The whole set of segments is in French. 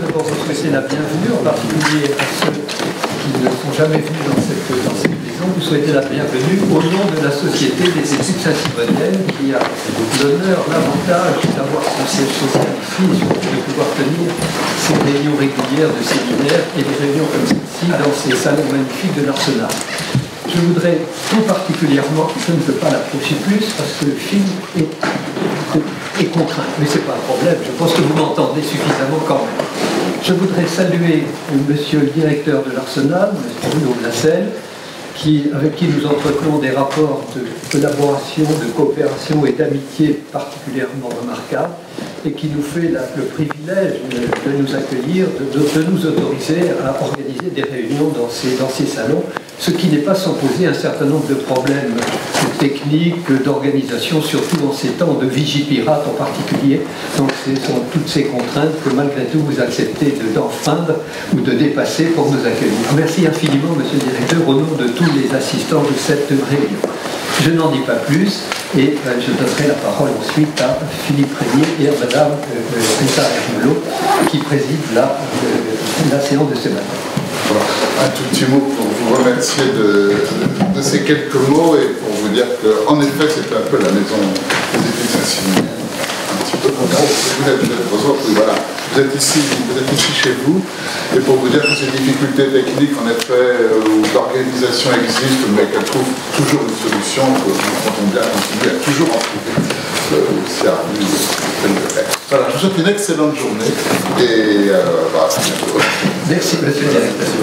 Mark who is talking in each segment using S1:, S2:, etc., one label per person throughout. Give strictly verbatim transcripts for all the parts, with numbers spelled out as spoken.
S1: d'abord vous souhaiter la bienvenue, en particulier à ceux qui ne sont jamais venus dans cette, dans cette maison. Vous souhaitez la bienvenue au nom de la Société des études saint-simoniennes qui a l'honneur, l'avantage d'avoir son siège social ici et surtout de pouvoir tenir ces réunions régulières de séminaires et des réunions comme celle-ci dans ces salons magnifiques de l'Arsenal. Je voudrais tout particulièrement, je ne peux pas l'approcher plus parce que le film est, est contraint, mais ce n'est pas un problème, je pense que vous m'entendez suffisamment quand même. Je voudrais saluer monsieur le directeur de l'Arsenal, M. Bruno Blassel, qui, avec qui nous entretenons des rapports de collaboration, de coopération et d'amitié particulièrement remarquables, et qui nous fait la, le privilège de, de nous accueillir, de, de, de nous autoriser à organiser des réunions dans ces, dans ces salons, ce qui n'est pas sans poser un certain nombre de problèmes techniques, d'organisation, surtout en ces temps de vigie pirate en particulier. Donc ce sont toutes ces contraintes que malgré tout vous acceptez d'enfreindre ou de dépasser pour nous accueillir. Merci infiniment, monsieur le directeur, au nom de tous les assistants de cette réunion. Je n'en dis pas plus et euh, je donnerai la parole ensuite à Philippe Régnier et à madame euh, Rita Hermelot qui préside la, euh, la séance de ce matin.
S2: Voilà. Un tout petit mot pour vous remercier de, de, de ces quelques mots et pour vous dire qu'en effet c'est un peu la maison des études saint-simoniennes. Un petit peu comme ça. Vous êtes, vous êtes, vous, voilà. Vous êtes ici, vous êtes ici chez vous, et pour vous dire que ces difficultés techniques, en effet, ou d'organisation existent, mais qu'elles trouvent toujours une solution, que nous comptons bien continuer à toujours en trouver. Euh, c'est à nous de le faire. Voilà, je vous souhaite une excellente journée, et euh, voilà, à bientôt.
S1: Merci, monsieur le directeur.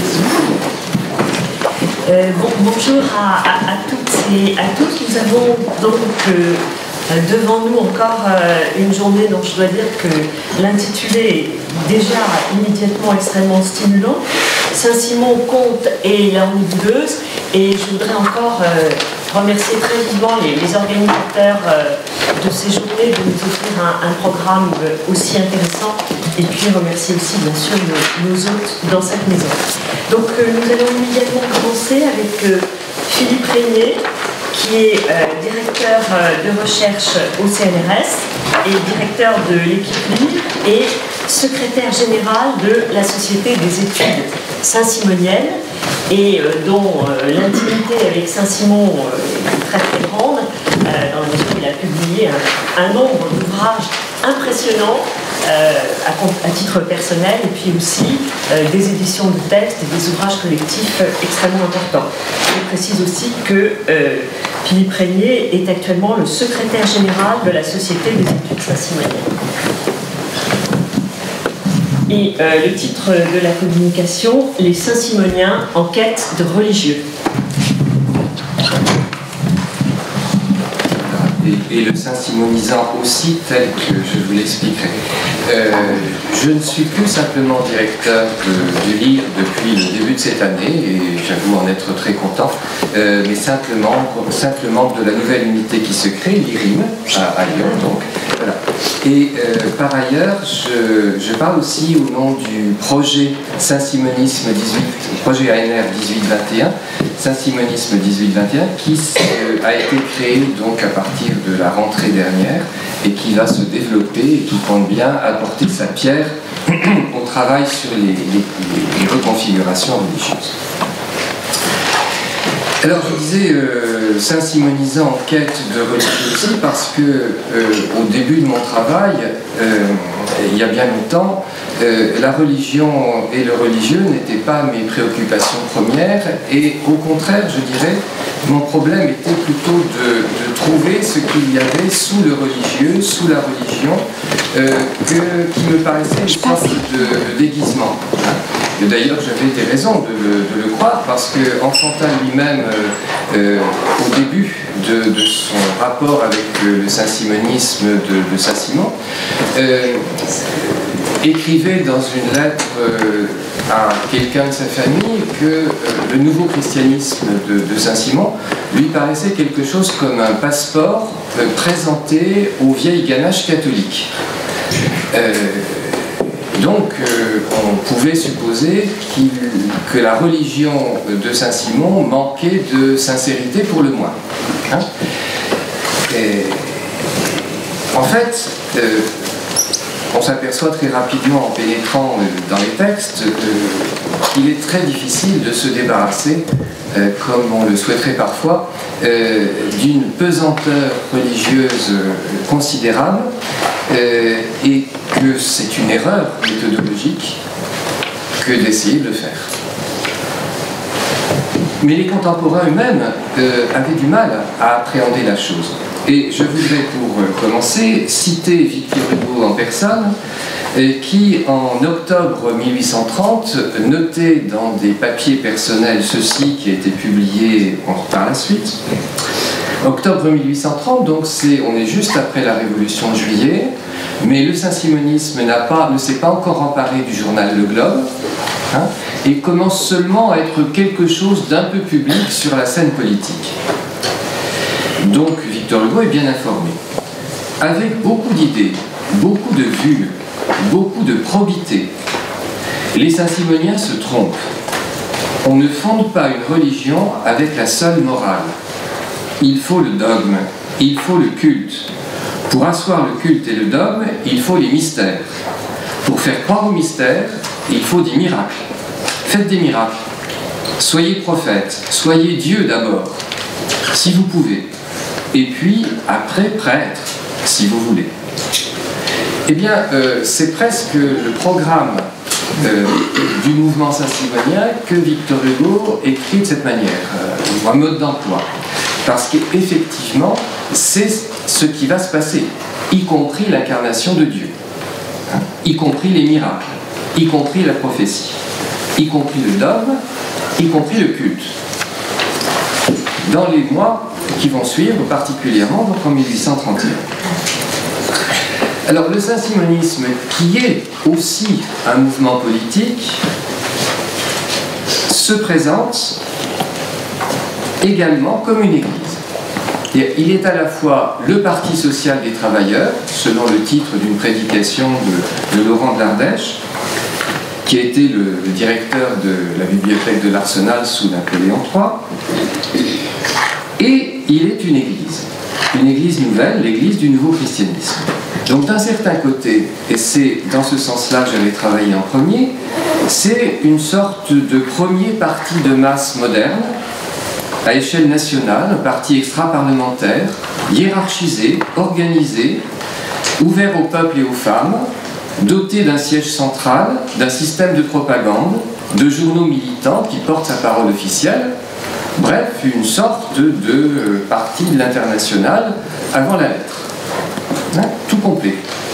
S3: Euh, bon, bonjour à, à, à toutes et à tous. Nous avons donc euh, devant nous encore euh, une journée dont je dois dire que l'intitulé est déjà immédiatement extrêmement stimulant. Saint-Simon compte et la Boudeuse, et je voudrais encore euh, remercier très vivement les, les organisateurs euh, de ces journées de nous offrir un, un programme euh, aussi intéressant, et puis remercier aussi bien sûr nos, nos hôtes dans cette maison. Donc euh, nous allons immédiatement commencer avec euh, Philippe Régnier, qui est euh, directeur euh, de recherche au C N R S et directeur de l'équipe L I R et secrétaire général de la Société des études saint-simoniennes, et euh, dont euh, l'intimité avec Saint-Simon euh, est très très grande, euh, dans la mesure où il a publié un, un nombre d'ouvrages impressionnants euh, à, à titre personnel, et puis aussi euh, des éditions de textes et des ouvrages collectifs euh, extrêmement importants. Je précise aussi que euh, Philippe Régnier est actuellement le secrétaire général de la Société des études saint-simoniennes. Et euh, le titre de la communication, les Saint-Simoniens en quête de religieux.
S4: Et, et le saint-simonisant aussi, tel que je vous l'expliquerai. Euh, je ne suis plus simplement directeur de, du L I R depuis le début de cette année, et j'avoue en être très content, euh, mais simplement, simplement de la nouvelle unité qui se crée, l'I R I M, à, à Lyon. Donc, voilà. Et euh, par ailleurs, je, je parle aussi au nom du projet Saint-Simonisme dix-huit, projet A N R dix-huit vingt et un, Saint-Simonisme dix-huit vingt et un, qui euh, a été créé donc à partir de la rentrée dernière et qui va se développer et qui compte bien apporter sa pierre au travail sur les, les, les reconfigurations religieuses. Alors je disais euh, Saint-Simonisant en quête de religieux aussi parce que euh, au début de mon travail, euh, il y a bien longtemps, euh, la religion et le religieux n'étaient pas mes préoccupations premières, et au contraire, je dirais, mon problème était plutôt de, de trouver ce qu'il y avait sous le religieux, sous la religion, euh, que, qui me paraissait une sorte de, de déguisement. Et d'ailleurs, j'avais des raisons de le, de le croire, parce que Enfantin lui-même, euh, euh, au début de, de son rapport avec euh, le saint-simonisme de, de Saint-Simon, euh, écrivait dans une lettre euh, à quelqu'un de sa famille que euh, le nouveau christianisme de, de Saint-Simon lui paraissait quelque chose comme un passeport euh, présenté aux vieilles ganaches catholiques. Euh, Donc, euh, on pouvait supposer qu'il, que la religion de Saint-Simon manquait de sincérité pour le moins. Hein? Et, en fait, euh, on s'aperçoit très rapidement en pénétrant dans les textes euh, qu'il est très difficile de se débarrasser, euh, comme on le souhaiterait parfois, euh, d'une pesanteur religieuse euh, considérable, euh, et que c'est une erreur méthodologique que d'essayer de le faire. Mais les contemporains eux-mêmes euh, avaient du mal à appréhender la chose. Et je voudrais pour euh, commencer citer Victor Hugo en personne, euh, qui en octobre mille huit cent trente notait dans des papiers personnels ceci qui a été publié par la suite. Octobre mille huit cent trente, donc c'est, on est juste après la Révolution de Juillet, mais le saint-simonisme n'a pas, ne s'est pas encore emparé du journal Le Globe, hein, et commence seulement à être quelque chose d'un peu public sur la scène politique. Donc Victor Hugo est bien informé. Avec beaucoup d'idées, beaucoup de vues, beaucoup de probité, les saint-simoniens se trompent. On ne fonde pas une religion avec la seule morale. Il faut le dogme, il faut le culte. Pour asseoir le culte et le dogme, il faut les mystères. Pour faire croire aux mystères, il faut des miracles. Faites des miracles. Soyez prophètes, soyez Dieu d'abord, si vous pouvez. Et puis, après, prêtre, si vous voulez. Eh bien, euh, c'est presque le programme euh, du mouvement saint-simonien que Victor Hugo écrit de cette manière, euh, un mode d'emploi. Parce qu'effectivement, c'est ce qui va se passer, y compris l'incarnation de Dieu, hein, y compris les miracles, y compris la prophétie, y compris le dogme, y compris le culte. Dans les mois qui vont suivre, particulièrement donc en mille huit cent trente et un. Alors le saint-simonisme, qui est aussi un mouvement politique, se présente également comme une église. Et il est à la fois le Parti social des travailleurs, selon le titre d'une prédication de, de Laurent de l'Ardèche, qui a été le, le directeur de la bibliothèque de l'Arsenal sous Napoléon trois, et il est une église, une église nouvelle, l'église du nouveau christianisme. Donc d'un certain côté, et c'est dans ce sens-là que j'avais travaillé en premier, c'est une sorte de premier parti de masse moderne, à échelle nationale, un parti extra-parlementaire, hiérarchisé, organisé, ouvert au peuple et aux femmes, doté d'un siège central, d'un système de propagande, de journaux militants qui portent sa parole officielle, bref, une sorte de parti de l'international avant la lettre. Hein, tout complet.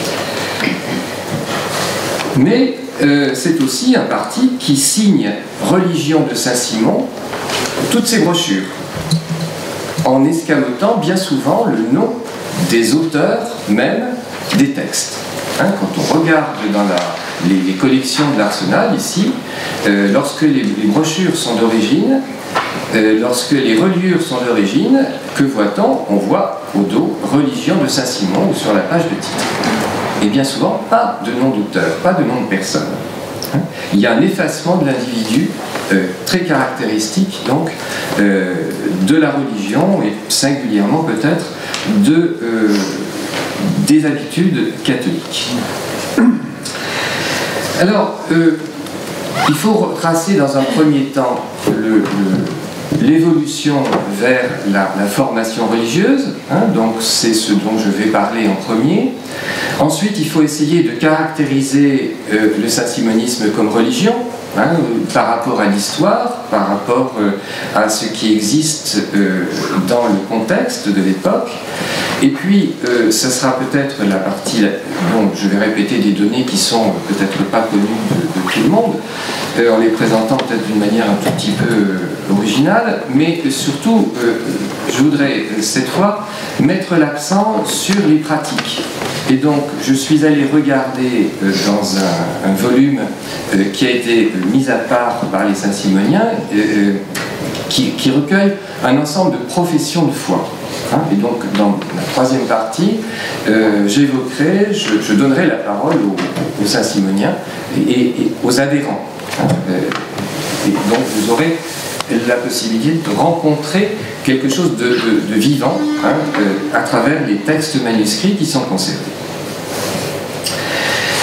S4: Mais euh, c'est aussi un parti qui signe Religion de Saint-Simon toutes ses brochures, en escamotant bien souvent le nom des auteurs même des textes. Hein, quand on regarde dans la, les, les collections de l'Arsenal ici, euh, lorsque les, les brochures sont d'origine, euh, lorsque les reliures sont d'origine, que voit-on? On voit au dos Religion de Saint-Simon ou sur la page de titre. Et bien souvent, pas de nom d'auteur, pas de nom de personne. Hein, il y a un effacement de l'individu euh, très caractéristique donc euh, de la religion et singulièrement peut-être de euh, des habitudes catholiques. Alors, euh, il faut retracer dans un premier temps le, le, l'évolution vers la, la formation religieuse, hein, donc c'est ce dont je vais parler en premier. Ensuite, il faut essayer de caractériser euh, le saint-simonisme comme religion, hein, par rapport à l'histoire, par rapport euh, à ce qui existe euh, dans le contexte de l'époque. Et puis, euh, ça sera peut-être la partie, bon, je vais répéter des données qui sont peut-être pas connues de, de tout le monde, euh, en les présentant peut-être d'une manière un tout petit peu euh, originale, mais surtout, euh, je voudrais cette fois mettre l'accent sur les pratiques. Et donc, je suis allé regarder euh, dans un, un volume euh, qui a été mis à part par les Saint-Simoniens, euh, qui, qui recueille un ensemble de professions de foi. Hein, et donc, dans la troisième partie, euh, j'évoquerai, je, je donnerai la parole aux, aux Saint-Simoniens et, et, et aux adhérents. Hein, euh, et donc, vous aurez la possibilité de rencontrer quelque chose de, de, de vivant hein, euh, à travers les textes manuscrits qui sont conservés.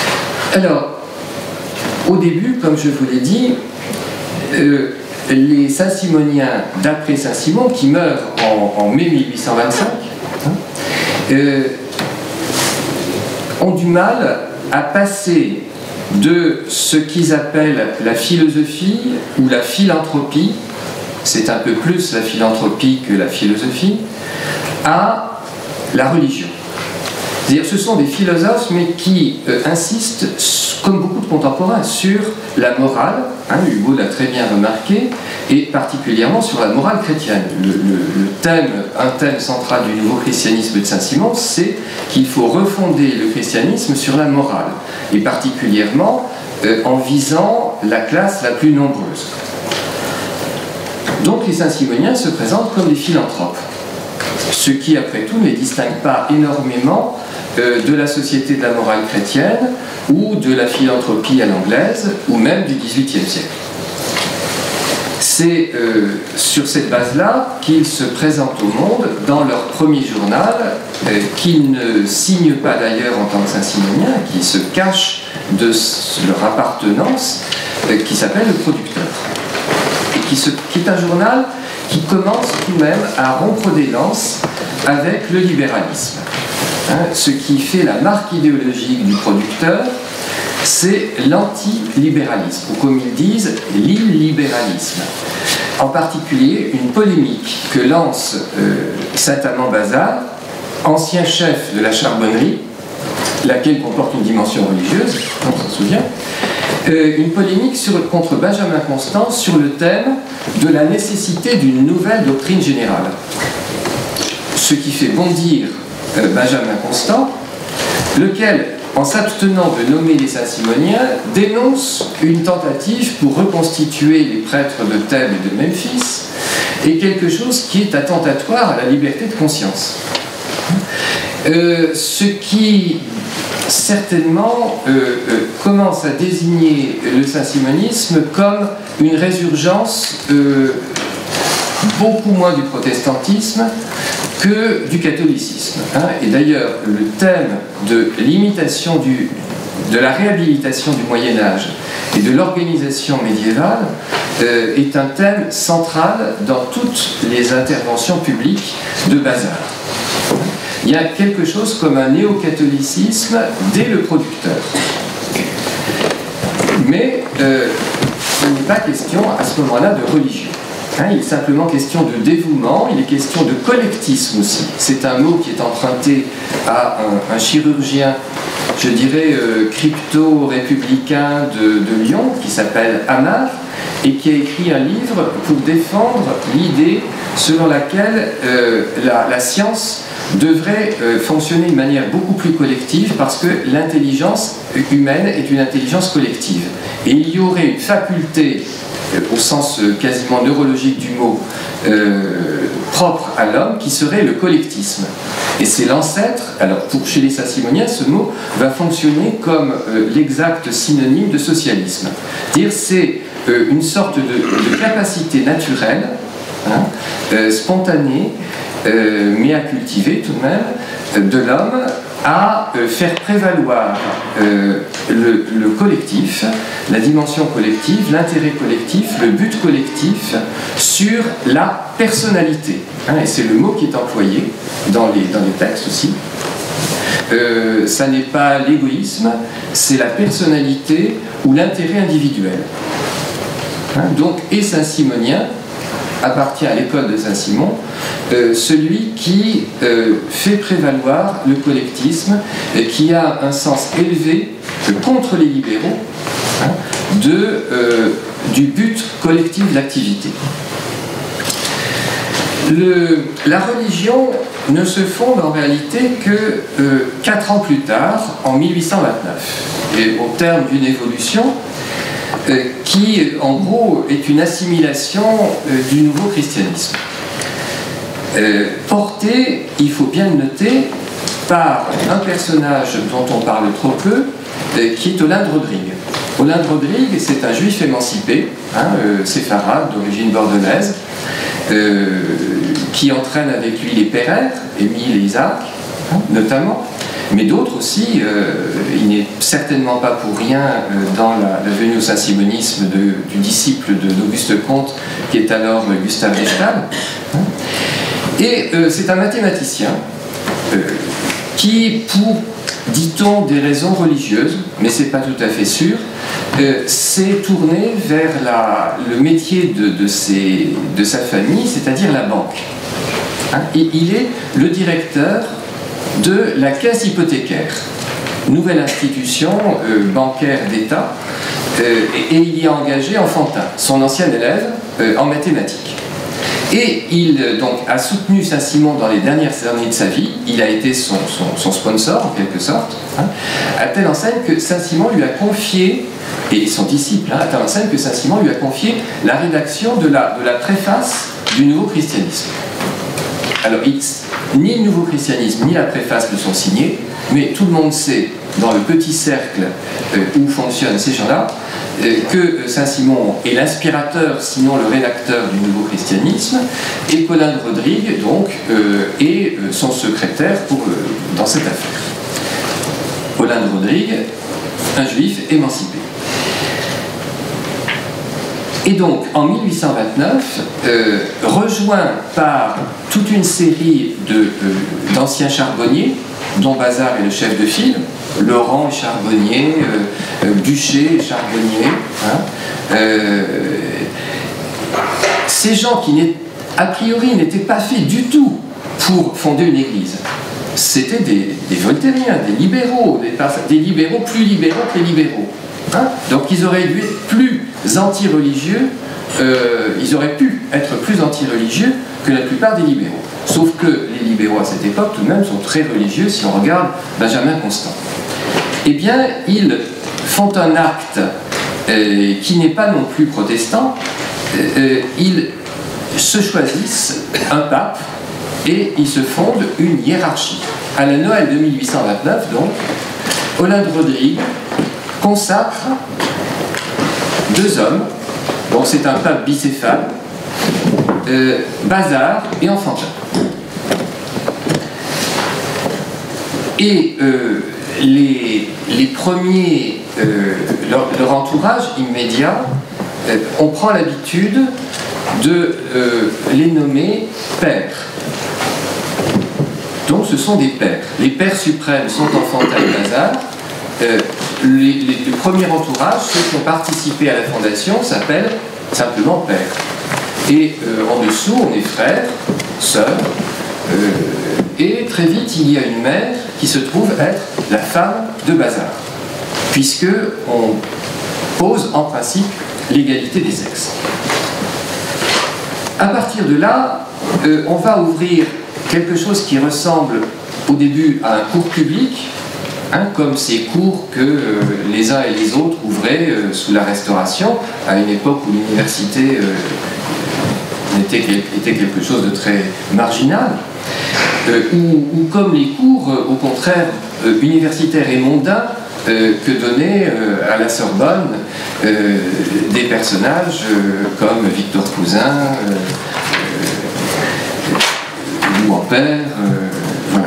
S4: Alors, au début, comme je vous l'ai dit, euh, les Saint-Simoniens d'après Saint-Simon, qui meurent en, en mai mille huit cent vingt-cinq, hein, euh, ont du mal à passer de ce qu'ils appellent la philosophie ou la philanthropie, c'est un peu plus la philanthropie que la philosophie, à la religion. C'est-à-dire ce sont des philosophes mais qui euh, insistent, comme beaucoup de contemporains, sur la morale, hein, Hugo l'a très bien remarqué, et particulièrement sur la morale chrétienne. Le, le, le thème, un thème central du nouveau christianisme de Saint-Simon, c'est qu'il faut refonder le christianisme sur la morale, et particulièrement euh, en visant la classe la plus nombreuse. Donc les Saint-Simoniens se présentent comme des philanthropes, ce qui, après tout, ne les distingue pas énormément euh, de la société de la morale chrétienne ou de la philanthropie à l'anglaise, ou même du dix-huitième siècle. C'est euh, sur cette base-là qu'ils se présentent au monde dans leur premier journal, euh, qu'ils ne signent pas d'ailleurs en tant que Saint-Simoniens, qui se cachent de leur appartenance, euh, qui s'appelle Le Producteur, et qui, se, qui est un journal qui commence tout de même à rompre des lances avec le libéralisme. Hein, ce qui fait la marque idéologique du Producteur, c'est l'anti-libéralisme, ou comme ils disent, l'illibéralisme. En particulier, une polémique que lance euh, Saint-Amand-Bazard, ancien chef de la charbonnerie, laquelle comporte une dimension religieuse, on s'en souvient, euh, une polémique sur, contre Benjamin Constant sur le thème de la nécessité d'une nouvelle doctrine générale. Ce qui fait bondir euh, Benjamin Constant, lequel, en s'abstenant de nommer les Saint-Simoniens, dénonce une tentative pour reconstituer les prêtres de Thèbes et de Memphis, et quelque chose qui est attentatoire à la liberté de conscience. Euh, ce qui, certainement, euh, euh, commence à désigner le saint-simonisme comme une résurgence euh, beaucoup moins du protestantisme que du catholicisme. Hein. Et d'ailleurs, le thème de l'imitation du, de la réhabilitation du Moyen-Âge et de l'organisation médiévale euh, est un thème central dans toutes les interventions publiques de Bazard. Il y a quelque chose comme un néo-catholicisme dès le Producteur. Mais euh, il n'est pas question à ce moment-là de religion. Hein, il est simplement question de dévouement, il est question de collectivisme aussi. C'est un mot qui est emprunté à un, un chirurgien, je dirais, euh, crypto-républicain de, de Lyon, qui s'appelle Amar, et qui a écrit un livre pour défendre l'idée selon laquelle euh, la, la science devrait euh, fonctionner de manière beaucoup plus collective parce que l'intelligence humaine est une intelligence collective. Et il y aurait une faculté, euh, au sens euh, quasiment neurologique du mot, euh, propre à l'homme, qui serait le collectivisme. Et c'est l'ancêtre, alors pour, chez les Saint-Simoniens, ce mot va fonctionner comme euh, l'exact synonyme de socialisme. Dire c'est euh, une sorte de, de capacité naturelle, hein, euh, spontanée, Euh, mais à cultiver tout de même, euh, de l'homme à euh, faire prévaloir euh, le, le collectif, la dimension collective, l'intérêt collectif, le but collectif sur la personnalité. Hein, et c'est le mot qui est employé dans les, dans les textes aussi. Euh, ça n'est pas l'égoïsme, c'est la personnalité ou l'intérêt individuel. Hein, donc, et Saint-Simonien appartient à l'école de Saint-Simon, euh, celui qui euh, fait prévaloir le collectivisme et qui a un sens élevé euh, contre les libéraux hein, de, euh, du but collectif de l'activité. Le, la religion ne se fonde en réalité que euh, quatre ans plus tard, en mille huit cent vingt-neuf, et au terme d'une évolution Euh, qui, en gros, est une assimilation euh, du nouveau christianisme. Euh, porté, il faut bien le noter, par un personnage dont on parle trop peu, euh, qui est Olinde Rodrigue. Olinde Rodrigue, c'est un juif émancipé, hein, euh, séfarade, d'origine bordelaise, euh, qui entraîne avec lui les Pereire, Émile et Isaac, hein, notamment, mais d'autres aussi. Euh, il n'est certainement pas pour rien euh, dans la, la venue au saint-simonisme de, du disciple d'Auguste Comte, qui est alors euh, Gustave Eichstätt. Et euh, c'est un mathématicien euh, qui, pour, dit-on, des raisons religieuses, mais c'est pas tout à fait sûr, euh, s'est tourné vers la, le métier de, de, ses, de sa famille, c'est-à-dire la banque. Hein, et il est le directeur de la caisse hypothécaire, nouvelle institution euh, bancaire d'État, euh, et, et il y a engagé Enfantin, son ancien élève euh, en mathématiques. Et il donc, a soutenu Saint-Simon dans les dernières années de sa vie, il a été son, son, son sponsor en quelque sorte, hein, à telle enseigne que Saint-Simon lui a confié, et son disciple, hein, à telle enseigne que Saint-Simon lui a confié la rédaction de la, de la préface du Nouveau Christianisme. Alors, il, ni le Nouveau Christianisme ni la préface ne sont signés, mais tout le monde sait, dans le petit cercle euh, où fonctionnent ces gens-là, euh, que Saint-Simon est l'inspirateur, sinon le rédacteur du Nouveau Christianisme, et Paulin de Rodrigue, donc, euh, est euh, son secrétaire pour, euh, dans cette affaire. Paulin de Rodrigue, un juif émancipé. Et donc, en mille huit cent vingt-neuf, euh, rejoint par toute une série d'anciens euh, charbonniers, dont Bazard est le chef de file, Laurent est charbonnier, euh, euh, Duché est charbonnier, hein, euh, ces gens qui, a priori, n'étaient pas faits du tout pour fonder une église. C'était des, des voltairiens, des libéraux, des, des libéraux plus libéraux que les libéraux. Hein? Donc ils auraient dû être plus anti-religieux, euh, ils auraient pu être plus anti-religieux que la plupart des libéraux. Sauf que les libéraux à cette époque, tout de même, sont très religieux si on regarde Benjamin Constant. Eh bien, ils font un acte euh, qui n'est pas non plus protestant, euh, ils se choisissent un pape et ils se fondent une hiérarchie. À la Noël de mille huit cent vingt-neuf, donc, Paulin de Rodrigue consacre deux hommes, donc c'est un pape bicéphale, euh, Bazard et Enfantin. Et euh, les, les premiers, euh, leur, leur entourage immédiat, euh, on prend l'habitude de euh, les nommer pères. Donc ce sont des pères. Les pères suprêmes sont Enfantin et Bazard. Euh, les, les, le premier entourage, ceux qui ont participé à la fondation, s'appellent simplement pères. Et euh, en dessous, on est frères, sœurs, euh, et très vite, il y a une mère qui se trouve être la femme de Bazard, puisque on pose en principe l'égalité des sexes. À partir de là, euh, on va ouvrir quelque chose qui ressemble au début à un cours public, hein, comme ces cours que euh, les uns et les autres ouvraient euh, sous la Restauration, à une époque où l'université euh, était, était quelque chose de très marginal, euh, ou, ou comme les cours, euh, au contraire, euh, universitaires et mondains, euh, que donnaient euh, à la Sorbonne euh, des personnages euh, comme Victor Cousin, euh, euh, ou Ampère, euh, voilà.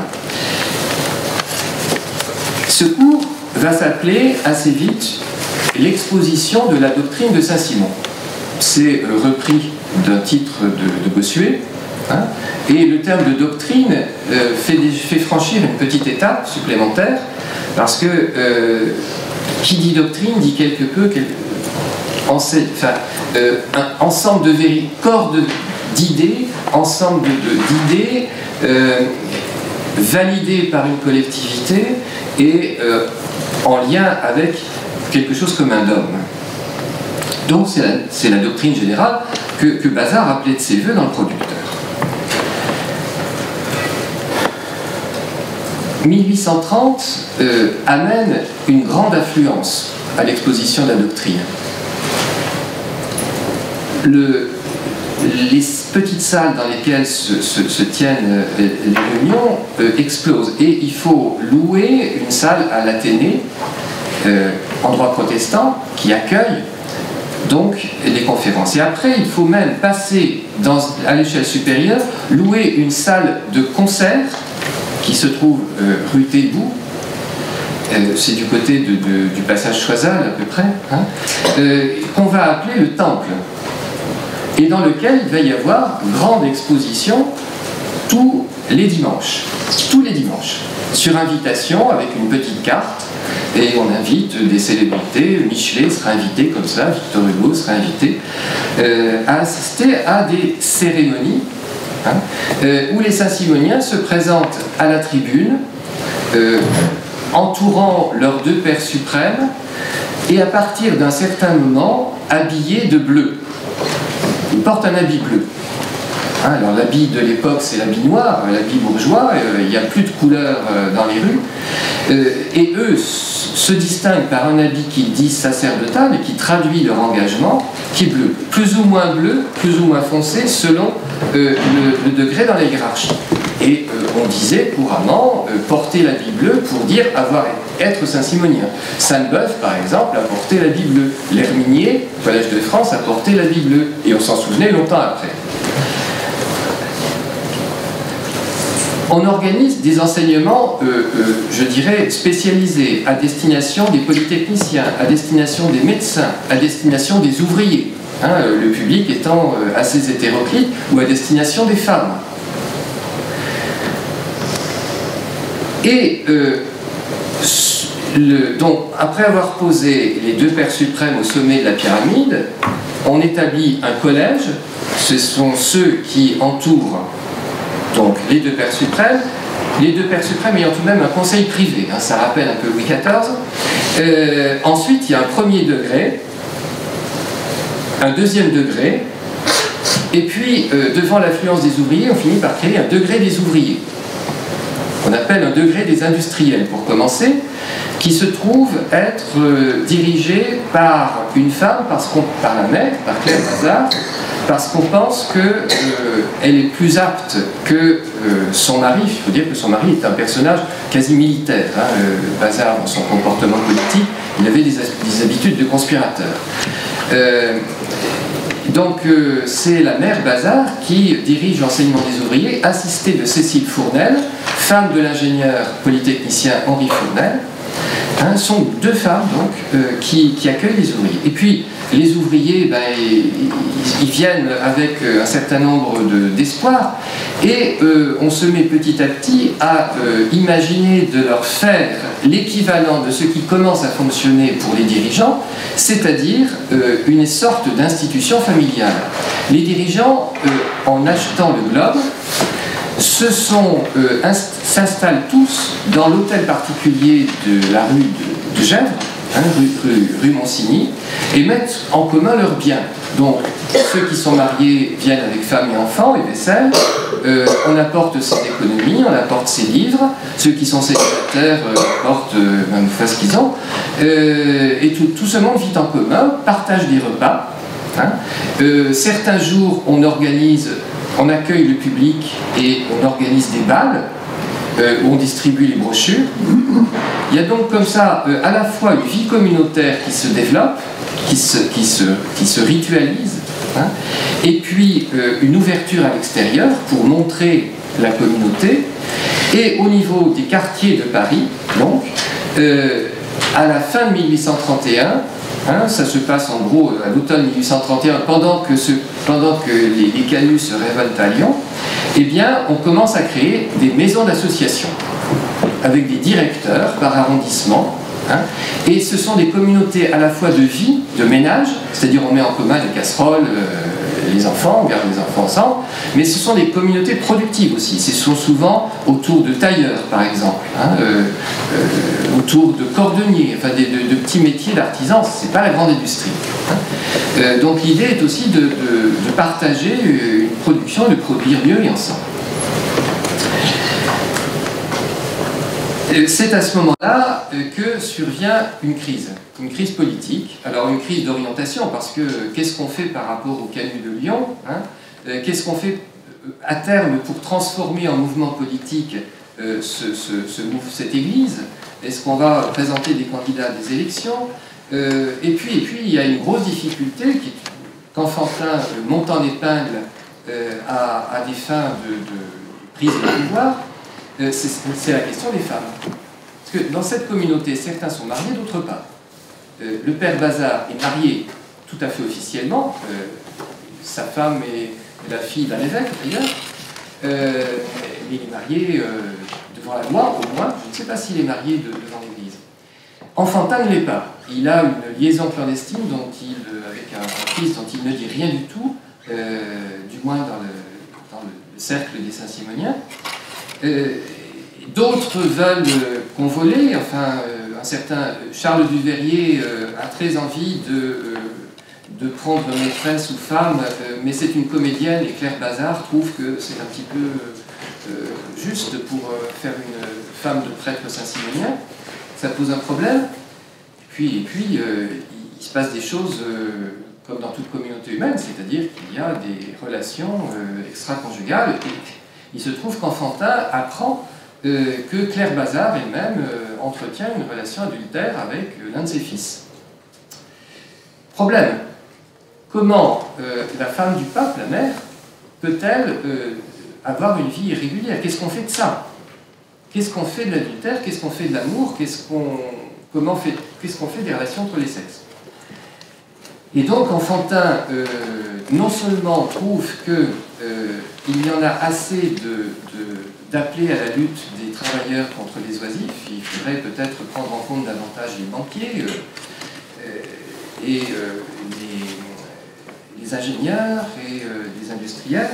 S4: Ce cours va s'appeler assez vite l'exposition de la doctrine de Saint-Simon. C'est euh, repris d'un titre de, de Bossuet, hein, et le terme de doctrine euh, fait, fait franchir une petite étape supplémentaire, parce que euh, qui dit doctrine dit quelque peu quelque, enfin, euh, un ensemble de vérités, corps d'idées, ensemble d'idées euh, validées par une collectivité et euh, en lien avec quelque chose comme un dogme. Donc c'est la, la doctrine générale que, que Bazard appelait de ses voeux dans le Producteur. mille huit cent trente euh, amène une grande affluence à l'exposition de la doctrine. Le, les petites salles dans lesquelles se, se, se tiennent les réunions euh, explosent, et il faut louer une salle à l'Athénée, euh, en droit protestant, qui accueille donc les conférences. Et après, il faut même passer dans, à l'échelle supérieure, louer une salle de concert qui se trouve euh, rue Taitbout, euh, c'est du côté de, de, du passage Choiseul à peu près, hein, euh, qu'on va appeler le Temple, et dans lequel il va y avoir grande exposition tous les dimanches, tous les dimanches, sur invitation avec une petite carte, et on invite des célébrités. Michelet sera invité comme ça, Victor Hugo sera invité euh, à assister à des cérémonies hein, euh, où les Saint-Simoniens se présentent à la tribune, euh, entourant leurs deux pères suprêmes, et à partir d'un certain moment, habillés de bleu. Ils portent un habit bleu. Hein, alors l'habit de l'époque, c'est l'habit noir, l'habit bourgeois, euh, il n'y a plus de couleurs euh, dans les rues. Euh, et eux se distinguent par un habit qu'ils disent sacerdotal et qui traduit leur engagement, qui est bleu. Plus ou moins bleu, plus ou moins foncé, selon euh, le, le degré dans la hiérarchie. Et euh, on disait couramment euh, porter l'habit bleu pour dire avoir être Saint-Simonien. Sainte-Beuve, par exemple, a porté l'habit bleu. L'Herminier, au Collège de France, a porté l'habit bleu. Et on s'en souvenait longtemps après. On organise des enseignements, euh, euh, je dirais, spécialisés à destination des polytechniciens, à destination des médecins, à destination des ouvriers, hein, le public étant euh, assez hétéroclite, ou à destination des femmes. Et euh, le, donc, après avoir posé les deux pères suprêmes au sommet de la pyramide, on établit un collège. Ce sont ceux qui entourent donc les deux pères suprêmes, les deux pères suprêmes ayant tout de même un conseil privé, hein, ça rappelle un peu Louis quatorze. Euh, ensuite, il y a un premier degré, un deuxième degré, et puis euh, devant l'affluence des ouvriers, on finit par créer un degré des ouvriers, qu'on appelle un degré des industriels pour commencer, qui se trouve être euh, dirigé par une femme, parce qu'on, par la mère, par Claire Bazard, parce qu'on pense qu'elle euh, est plus apte que euh, son mari. Il faut dire que son mari est un personnage quasi militaire. Hein. Euh, Bazard, dans son comportement politique, il avait des, des habitudes de conspirateur. Euh, donc euh, c'est la mère Bazard qui dirige l'enseignement des ouvriers, assistée de Cécile Fournel, femme de l'ingénieur polytechnicien Henri Fournel. Hein, sont deux femmes donc euh, qui, qui accueillent les ouvriers. Et puis les ouvriers, ben, ils, ils viennent avec un certain nombre de, d'espoirs, et euh, on se met petit à petit à euh, imaginer de leur faire l'équivalent de ce qui commence à fonctionner pour les dirigeants, c'est-à-dire euh, une sorte d'institution familiale. Les dirigeants, euh, en achetant le globe, se sont, euh, s'installent tous dans l'hôtel particulier de la rue de, de Gèvres, hein, rue, rue, rue Monsigny, et mettent en commun leurs biens. Donc, ceux qui sont mariés viennent avec femmes et enfants et vaisselle, euh, on apporte ses économies, on apporte ses livres, ceux qui sont célibataires euh, apportent euh, même ce qu'ils ont, euh, et tout, tout ce monde vit en commun, partage des repas. Hein. Euh, certains jours, on organise On accueille le public et on organise des balles euh, où on distribue les brochures. Il y a donc comme ça euh, à la fois une vie communautaire qui se développe, qui se, qui se, qui se ritualise, hein, et puis euh, une ouverture à l'extérieur pour montrer la communauté. Et au niveau des quartiers de Paris, donc, euh, à la fin de mille huit cent trente et un, Hein, ça se passe en gros à l'automne mille huit cent trente et un, pendant que, ce, pendant que les, les canuts se révoltent à Lyon, eh bien, on commence à créer des maisons d'association avec des directeurs par arrondissement. Hein, et ce sont des communautés à la fois de vie, de ménage, c'est-à-dire on met en commun les casseroles, euh, les enfants, on garde les enfants ensemble, mais ce sont des communautés productives aussi. Ce sont souvent autour de tailleurs, par exemple, hein, euh, euh, autour de cordonniers, enfin de, de, de petits métiers d'artisans. C'est pas la grande industrie. Hein. Euh, donc l'idée est aussi de, de, de partager une production, de produire mieux et ensemble. C'est à ce moment-là que survient une crise, une crise politique. Alors une crise d'orientation, parce que qu'est-ce qu'on fait par rapport au canut de Lyon, hein, qu'est-ce qu'on fait à terme pour transformer en mouvement politique euh, ce, ce, ce, cette église? Est-ce qu'on va présenter des candidats à des élections? euh, et, puis, et puis il y a une grosse difficulté qui, qu'Enfantin euh, monte en épingle euh, à, à des fins de, de prise de pouvoir. C'est, c'est la question des femmes. puisque dans cette communauté, certains sont mariés, d'autres pas. Euh, le père Bazard est marié tout à fait officiellement, euh, sa femme est la fille d'un évêque d'ailleurs, euh, il est marié euh, devant la loi au moins, je ne sais pas s'il est marié de, devant l'église. Enfantin ne l'est pas, il a une liaison clandestine dont il, avec un, un fils dont il ne dit rien du tout, euh, du moins dans le, dans le cercle des Saint-Simoniens. Euh, D'autres veulent euh, convoler, enfin euh, un certain Charles Duveyrier euh, a très envie de, euh, de prendre maîtresse ou femme, euh, mais c'est une comédienne et Claire Bazard trouve que c'est un petit peu euh, juste pour euh, faire une femme de prêtre saint-simonien. Ça pose un problème. Et puis, et puis euh, il, il se passe des choses euh, comme dans toute communauté humaine, c'est-à-dire qu'il y a des relations euh, extra-conjugales. Et il se trouve qu'Enfantin apprend euh, que Claire Bazard elle-même euh, entretient une relation adultère avec euh, l'un de ses fils. Problème. Comment euh, la femme du pape, la mère, peut-elle euh, avoir une vie irrégulière? Qu'est-ce qu'on fait de ça? Qu'est-ce qu'on fait de l'adultère? Qu'est-ce qu'on fait de l'amour? Qu'est-ce qu'on comment fait qu'est-ce qu'on fait des relations entre les sexes? Et donc Enfantin euh, non seulement trouve que euh, il y en a assez de, de, d'appeler à la lutte des travailleurs contre les oisifs, il faudrait peut-être prendre en compte davantage les banquiers euh, euh, et euh, les, les ingénieurs et euh, les industriels.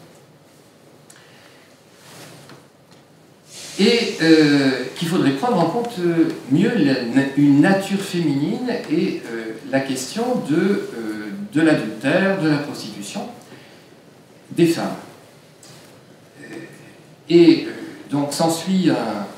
S4: Et euh, qu'il faudrait prendre en compte euh, mieux la, une nature féminine et euh, la question de, euh, de l'adultère, de la prostitution des femmes. Et euh, donc s'ensuit un,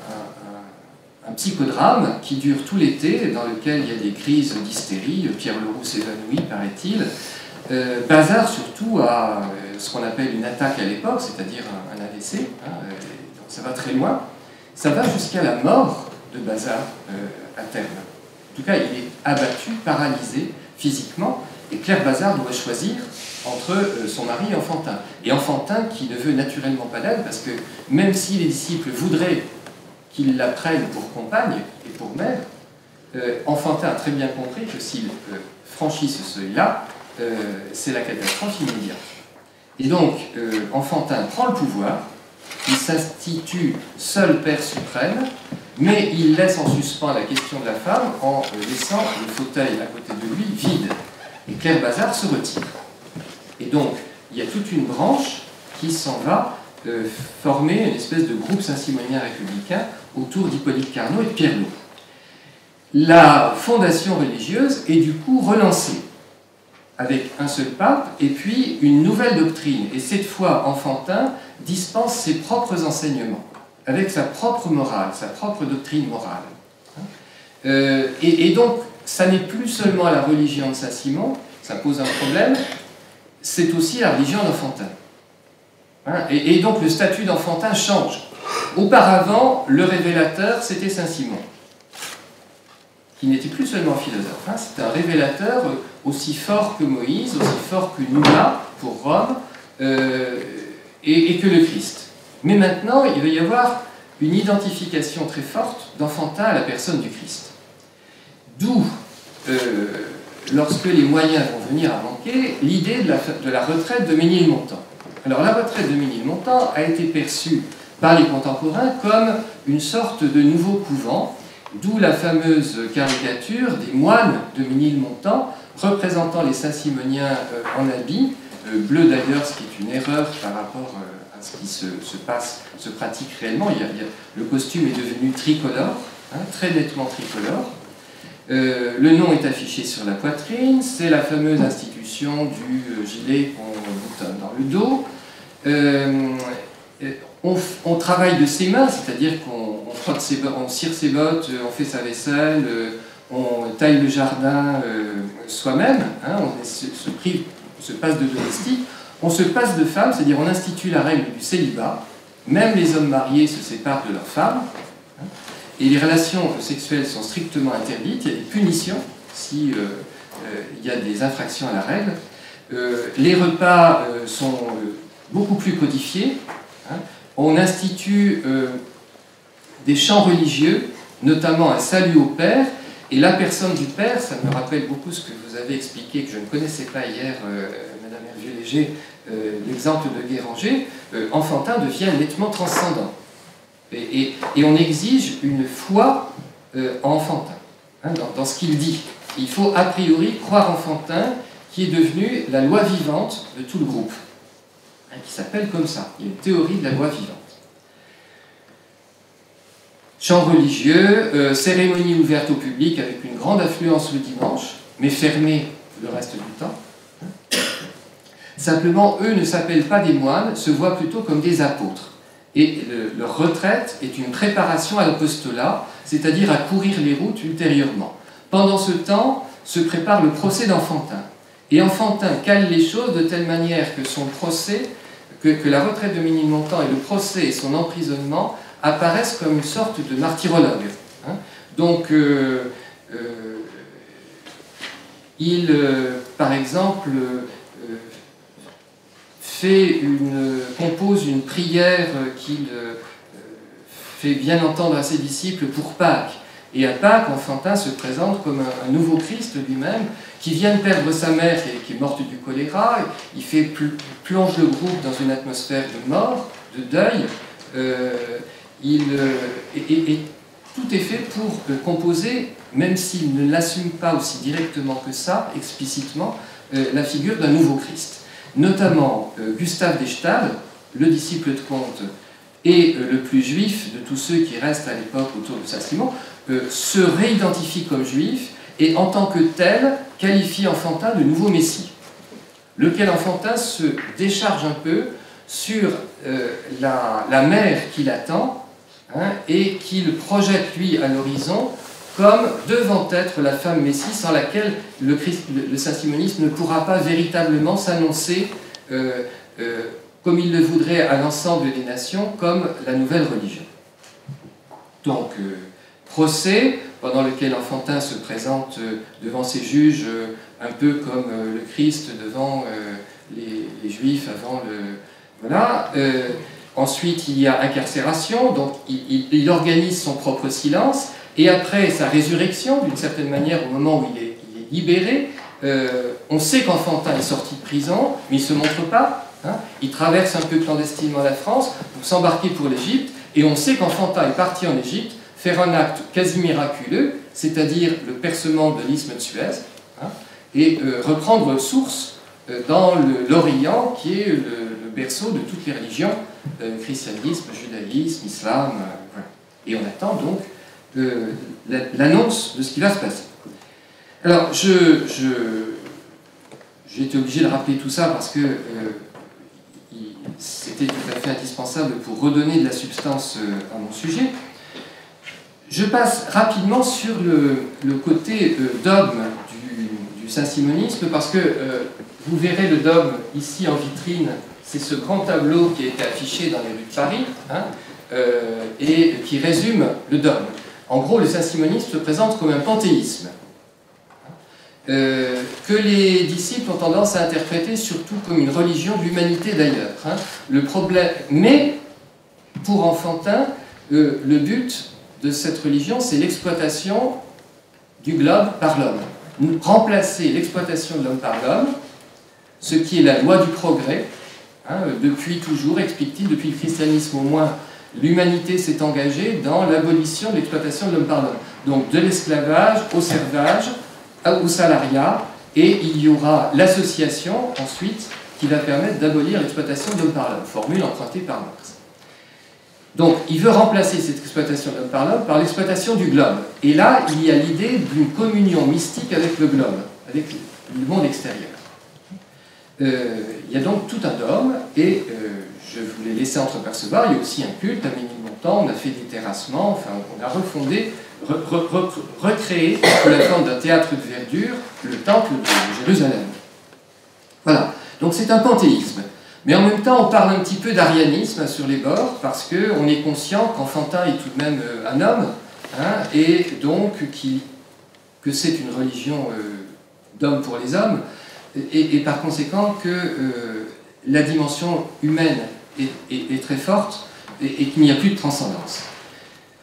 S4: un, un, un psychodrame qui dure tout l'été, dans lequel il y a des crises d'hystérie, Pierre Leroux s'évanouit, paraît-il. Euh, Bazard surtout a euh, ce qu'on appelle une attaque à l'époque, c'est-à-dire un, un A V C, hein, euh, ça va très loin, ça va jusqu'à la mort de Bazard euh, à terme. En tout cas, il est abattu, paralysé physiquement, et Claire Bazard doit choisir entre euh, son mari et Enfantin. Et Enfantin qui ne veut naturellement pas d'elle, parce que même si les disciples voudraient qu'il la prenne pour compagne et pour mère, euh, Enfantin a très bien compris que s'il euh, franchit ce seuil-là, euh, c'est la catastrophe immédiate. Et donc, euh, Enfantin prend le pouvoir, il s'institue seul père suprême, mais il laisse en suspens la question de la femme en laissant le fauteuil à côté de lui vide. Et Claire Bazard se retire. Et donc, il y a toute une branche qui s'en va euh, former une espèce de groupe saint-simonien républicain autour d'Hippolyte Carnot et de Pierre Lot. La fondation religieuse est du coup relancée, avec un seul pape, et puis une nouvelle doctrine. Et cette fois, Enfantin dispense ses propres enseignements, avec sa propre morale, sa propre doctrine morale. Euh, et, et donc, ça n'est plus seulement la religion de Saint-Simon, ça pose un problème, c'est aussi la religion d'Enfantin. Hein, et, et donc, le statut d'Enfantin change. Auparavant, le révélateur, c'était Saint-Simon, qui n'était plus seulement philosophe, hein, c'était un révélateur aussi fort que Moïse, aussi fort que Numa pour Rome, euh, et, et que le Christ. Mais maintenant, il va y avoir une identification très forte d'Enfantin à la personne du Christ. D'où, euh, lorsque les moyens vont venir à manquer, l'idée de la, de la retraite de Ménilmontant. Alors la retraite de Ménilmontant a été perçue par les contemporains comme une sorte de nouveau couvent, d'où la fameuse caricature des moines de Ménilmontant représentant les Saint-Simoniens euh, en habit, euh, bleu d'ailleurs, ce qui est une erreur par rapport euh, à ce qui se, se passe, se pratique réellement. Il y a, il y a, le costume est devenu tricolore, hein, très nettement tricolore. Euh, le nom est affiché sur la poitrine, c'est la fameuse institution du euh, gilet qu'on boutonne dans le dos. Euh, on, on travaille de ses mains, c'est-à-dire qu'on on frotte ses, on cire ses bottes, on fait sa vaisselle, euh, on taille le jardin euh, soi-même, hein, on se, se, prive, on se passe de domestique, on se passe de femmes, c'est-à-dire on institue la règle du célibat, même les hommes mariés se séparent de leurs femmes, hein, et les relations sexuelles sont strictement interdites, il y a des punitions si euh, euh, il y a des infractions à la règle, euh, les repas euh, sont euh, beaucoup plus codifiés, hein, on institue euh, des chants religieux notamment un salut au Père, et la personne du Père, ça me rappelle beaucoup ce que vous avez expliqué, que je ne connaissais pas hier, euh, Madame Hervieux-Léger, euh, l'exemple de Guéranger, euh, Enfantin devient nettement transcendant. Et, et, et on exige une foi euh, en Enfantin, hein, dans, dans ce qu'il dit. Il faut a priori croire Enfantin, qui est devenu la loi vivante de tout le groupe, hein, qui s'appelle comme ça. Il y a une théorie de la loi vivante. Chant religieux, euh, cérémonie ouverte au public avec une grande affluence le dimanche, mais fermée le reste du temps. Simplement, eux ne s'appellent pas des moines, se voient plutôt comme des apôtres. Et le, leur retraite est une préparation à l'apostolat, c'est-à-dire à courir les routes ultérieurement. Pendant ce temps, se prépare le procès d'Enfantin. Et Enfantin cale les choses de telle manière que son procès, que, que la retraite de Ménilmontant et le procès et son emprisonnement apparaissent comme une sorte de martyrologue. Hein. Donc, euh, euh, il, euh, par exemple, euh, fait une, compose une prière qu'il euh, fait bien entendre à ses disciples pour Pâques. Et à Pâques, Enfantin se présente comme un, un nouveau Christ lui-même, qui vient de perdre sa mère, qui est, qui est morte du choléra. Il fait pl plonge le groupe dans une atmosphère de mort, de deuil. Euh, il, euh, et, et, et tout est fait pour euh, composer, même s'il ne l'assume pas aussi directement que ça, explicitement, euh, la figure d'un nouveau Christ. Notamment euh, Gustave d'Estaing, le disciple de Comte et euh, le plus juif de tous ceux qui restent à l'époque autour de Saint-Simon, euh, se réidentifie comme juif et en tant que tel qualifie Enfantin de nouveau Messie, lequel Enfantin se décharge un peu sur euh, la, la mère qui l'attend, hein, et qu'il projette lui à l'horizon comme devant être la femme Messie sans laquelle le, Christ, le, le saint-simonisme ne pourra pas véritablement s'annoncer euh, euh, comme il le voudrait à l'ensemble des nations, comme la nouvelle religion. Donc, euh, procès, pendant lequel Enfantin se présente euh, devant ses juges, euh, un peu comme euh, le Christ devant euh, les, les Juifs avant le... Voilà. Euh, ensuite, il y a incarcération, donc il, il, il organise son propre silence, et après sa résurrection, d'une certaine manière, au moment où il est, il est libéré, euh, on sait qu'Enfantin est sorti de prison, mais il ne se montre pas. Hein, il traverse un peu clandestinement la France pour s'embarquer pour l'Égypte, et on sait qu'Enfantin est parti en Égypte faire un acte quasi miraculeux, c'est-à-dire le percement de l'isthme de Suez, hein, et euh, reprendre source euh, dans l'Orient, qui est le, le berceau de toutes les religions, euh, christianisme, judaïsme, islam, euh, voilà. Et on attend donc euh, l'annonce de ce qui va se passer. Alors, je, je, j'ai été obligé de rappeler tout ça parce que euh, c'était tout à fait indispensable pour redonner de la substance euh, à mon sujet. Je passe rapidement sur le, le côté euh, dogme du, du saint-simonisme parce que euh, vous verrez le dogme ici en vitrine, c'est ce grand tableau qui a été affiché dans les rues de Paris, hein, euh, et qui résume le dogme. En gros, le saint-simonisme se présente comme un panthéisme, euh, que les disciples ont tendance à interpréter surtout comme une religion de l'humanité d'ailleurs. Hein. Le problème, mais pour Enfantin, euh, le but de cette religion, c'est l'exploitation du globe par l'homme. Remplacer l'exploitation de l'homme par l'homme, ce qui est la loi du progrès, hein, depuis toujours, explique-t-il, depuis le christianisme au moins, l'humanité s'est engagée dans l'abolition de l'exploitation de l'homme par l'homme. Donc de l'esclavage au servage, au salariat, et il y aura l'association ensuite qui va permettre d'abolir l'exploitation de l'homme par l'homme, formule empruntée par Marx. Donc il veut remplacer cette exploitation de l'homme par l'homme par l'exploitation du globe. Et là, il y a l'idée d'une communion mystique avec le globe, avec le monde extérieur. Euh, il y a donc tout un dogme, et euh, je voulais laisser entreapercevoir, il y a aussi un culte à Ménilmontant, on a fait des terrassements, enfin on a refondé, re, re, re, recréé, sous la forme d'un théâtre de verdure, le temple de Jérusalem. Voilà, donc c'est un panthéisme. Mais en même temps, on parle un petit peu d'arianisme sur les bords, parce qu'on est conscient qu'Enfantin est tout de même euh, un homme, hein, et donc qui, que c'est une religion euh, d'hommes pour les hommes, et, et par conséquent que euh, la dimension humaine est, est, est très forte, et, et qu'il n'y a plus de transcendance.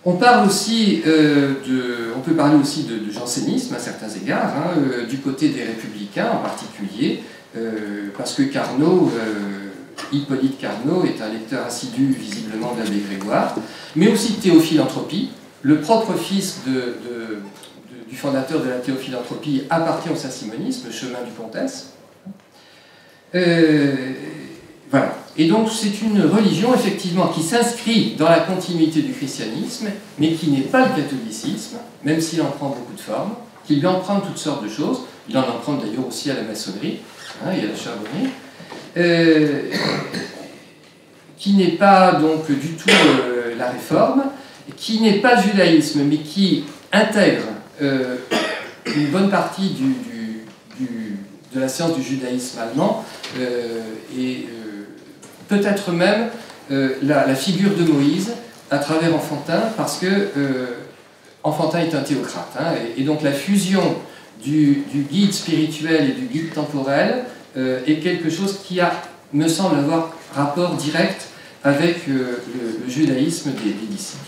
S4: On parle aussi euh, de, on peut parler aussi de, de jansénisme à certains égards, hein, euh, du côté des républicains en particulier, euh, parce que Carnot, euh, Hippolyte Carnot est un lecteur assidu visiblement de l'abbé Grégoire, mais aussi de théophilanthropie. Le propre fils de, de, de, du fondateur de la théophilanthropie appartient au saint-simonisme, chemin du Comtesse. Euh, voilà. Et donc c'est une religion effectivement qui s'inscrit dans la continuité du christianisme, mais qui n'est pas le catholicisme, même s'il en prend beaucoup de formes, qui lui emprunte toutes sortes de choses. Il en emprunte d'ailleurs aussi à la maçonnerie, hein, et à la charbonnerie, euh, qui n'est pas donc du tout euh, la réforme, qui n'est pas le judaïsme, mais qui intègre euh, une bonne partie du, du, du, de la science du judaïsme allemand, euh, et euh, peut-être même euh, la, la figure de Moïse à travers Enfantin, parce que euh, Enfantin est un théocrate, hein, et, et donc la fusion du, du guide spirituel et du guide temporel euh, est quelque chose qui a, me semble avoir rapport direct avec euh, le, le judaïsme des, des disciples.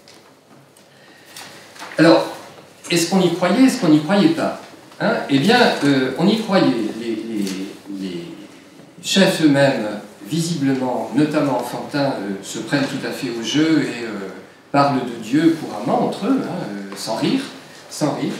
S4: Alors, est-ce qu'on y croyait, est-ce qu'on n'y croyait pas, hein? Eh bien, euh, on y croyait. Les, les, les chefs eux-mêmes, visiblement, notamment Enfantin, euh, se prennent tout à fait au jeu et euh, parlent de Dieu couramment entre eux, hein, euh, sans rire, sans rire.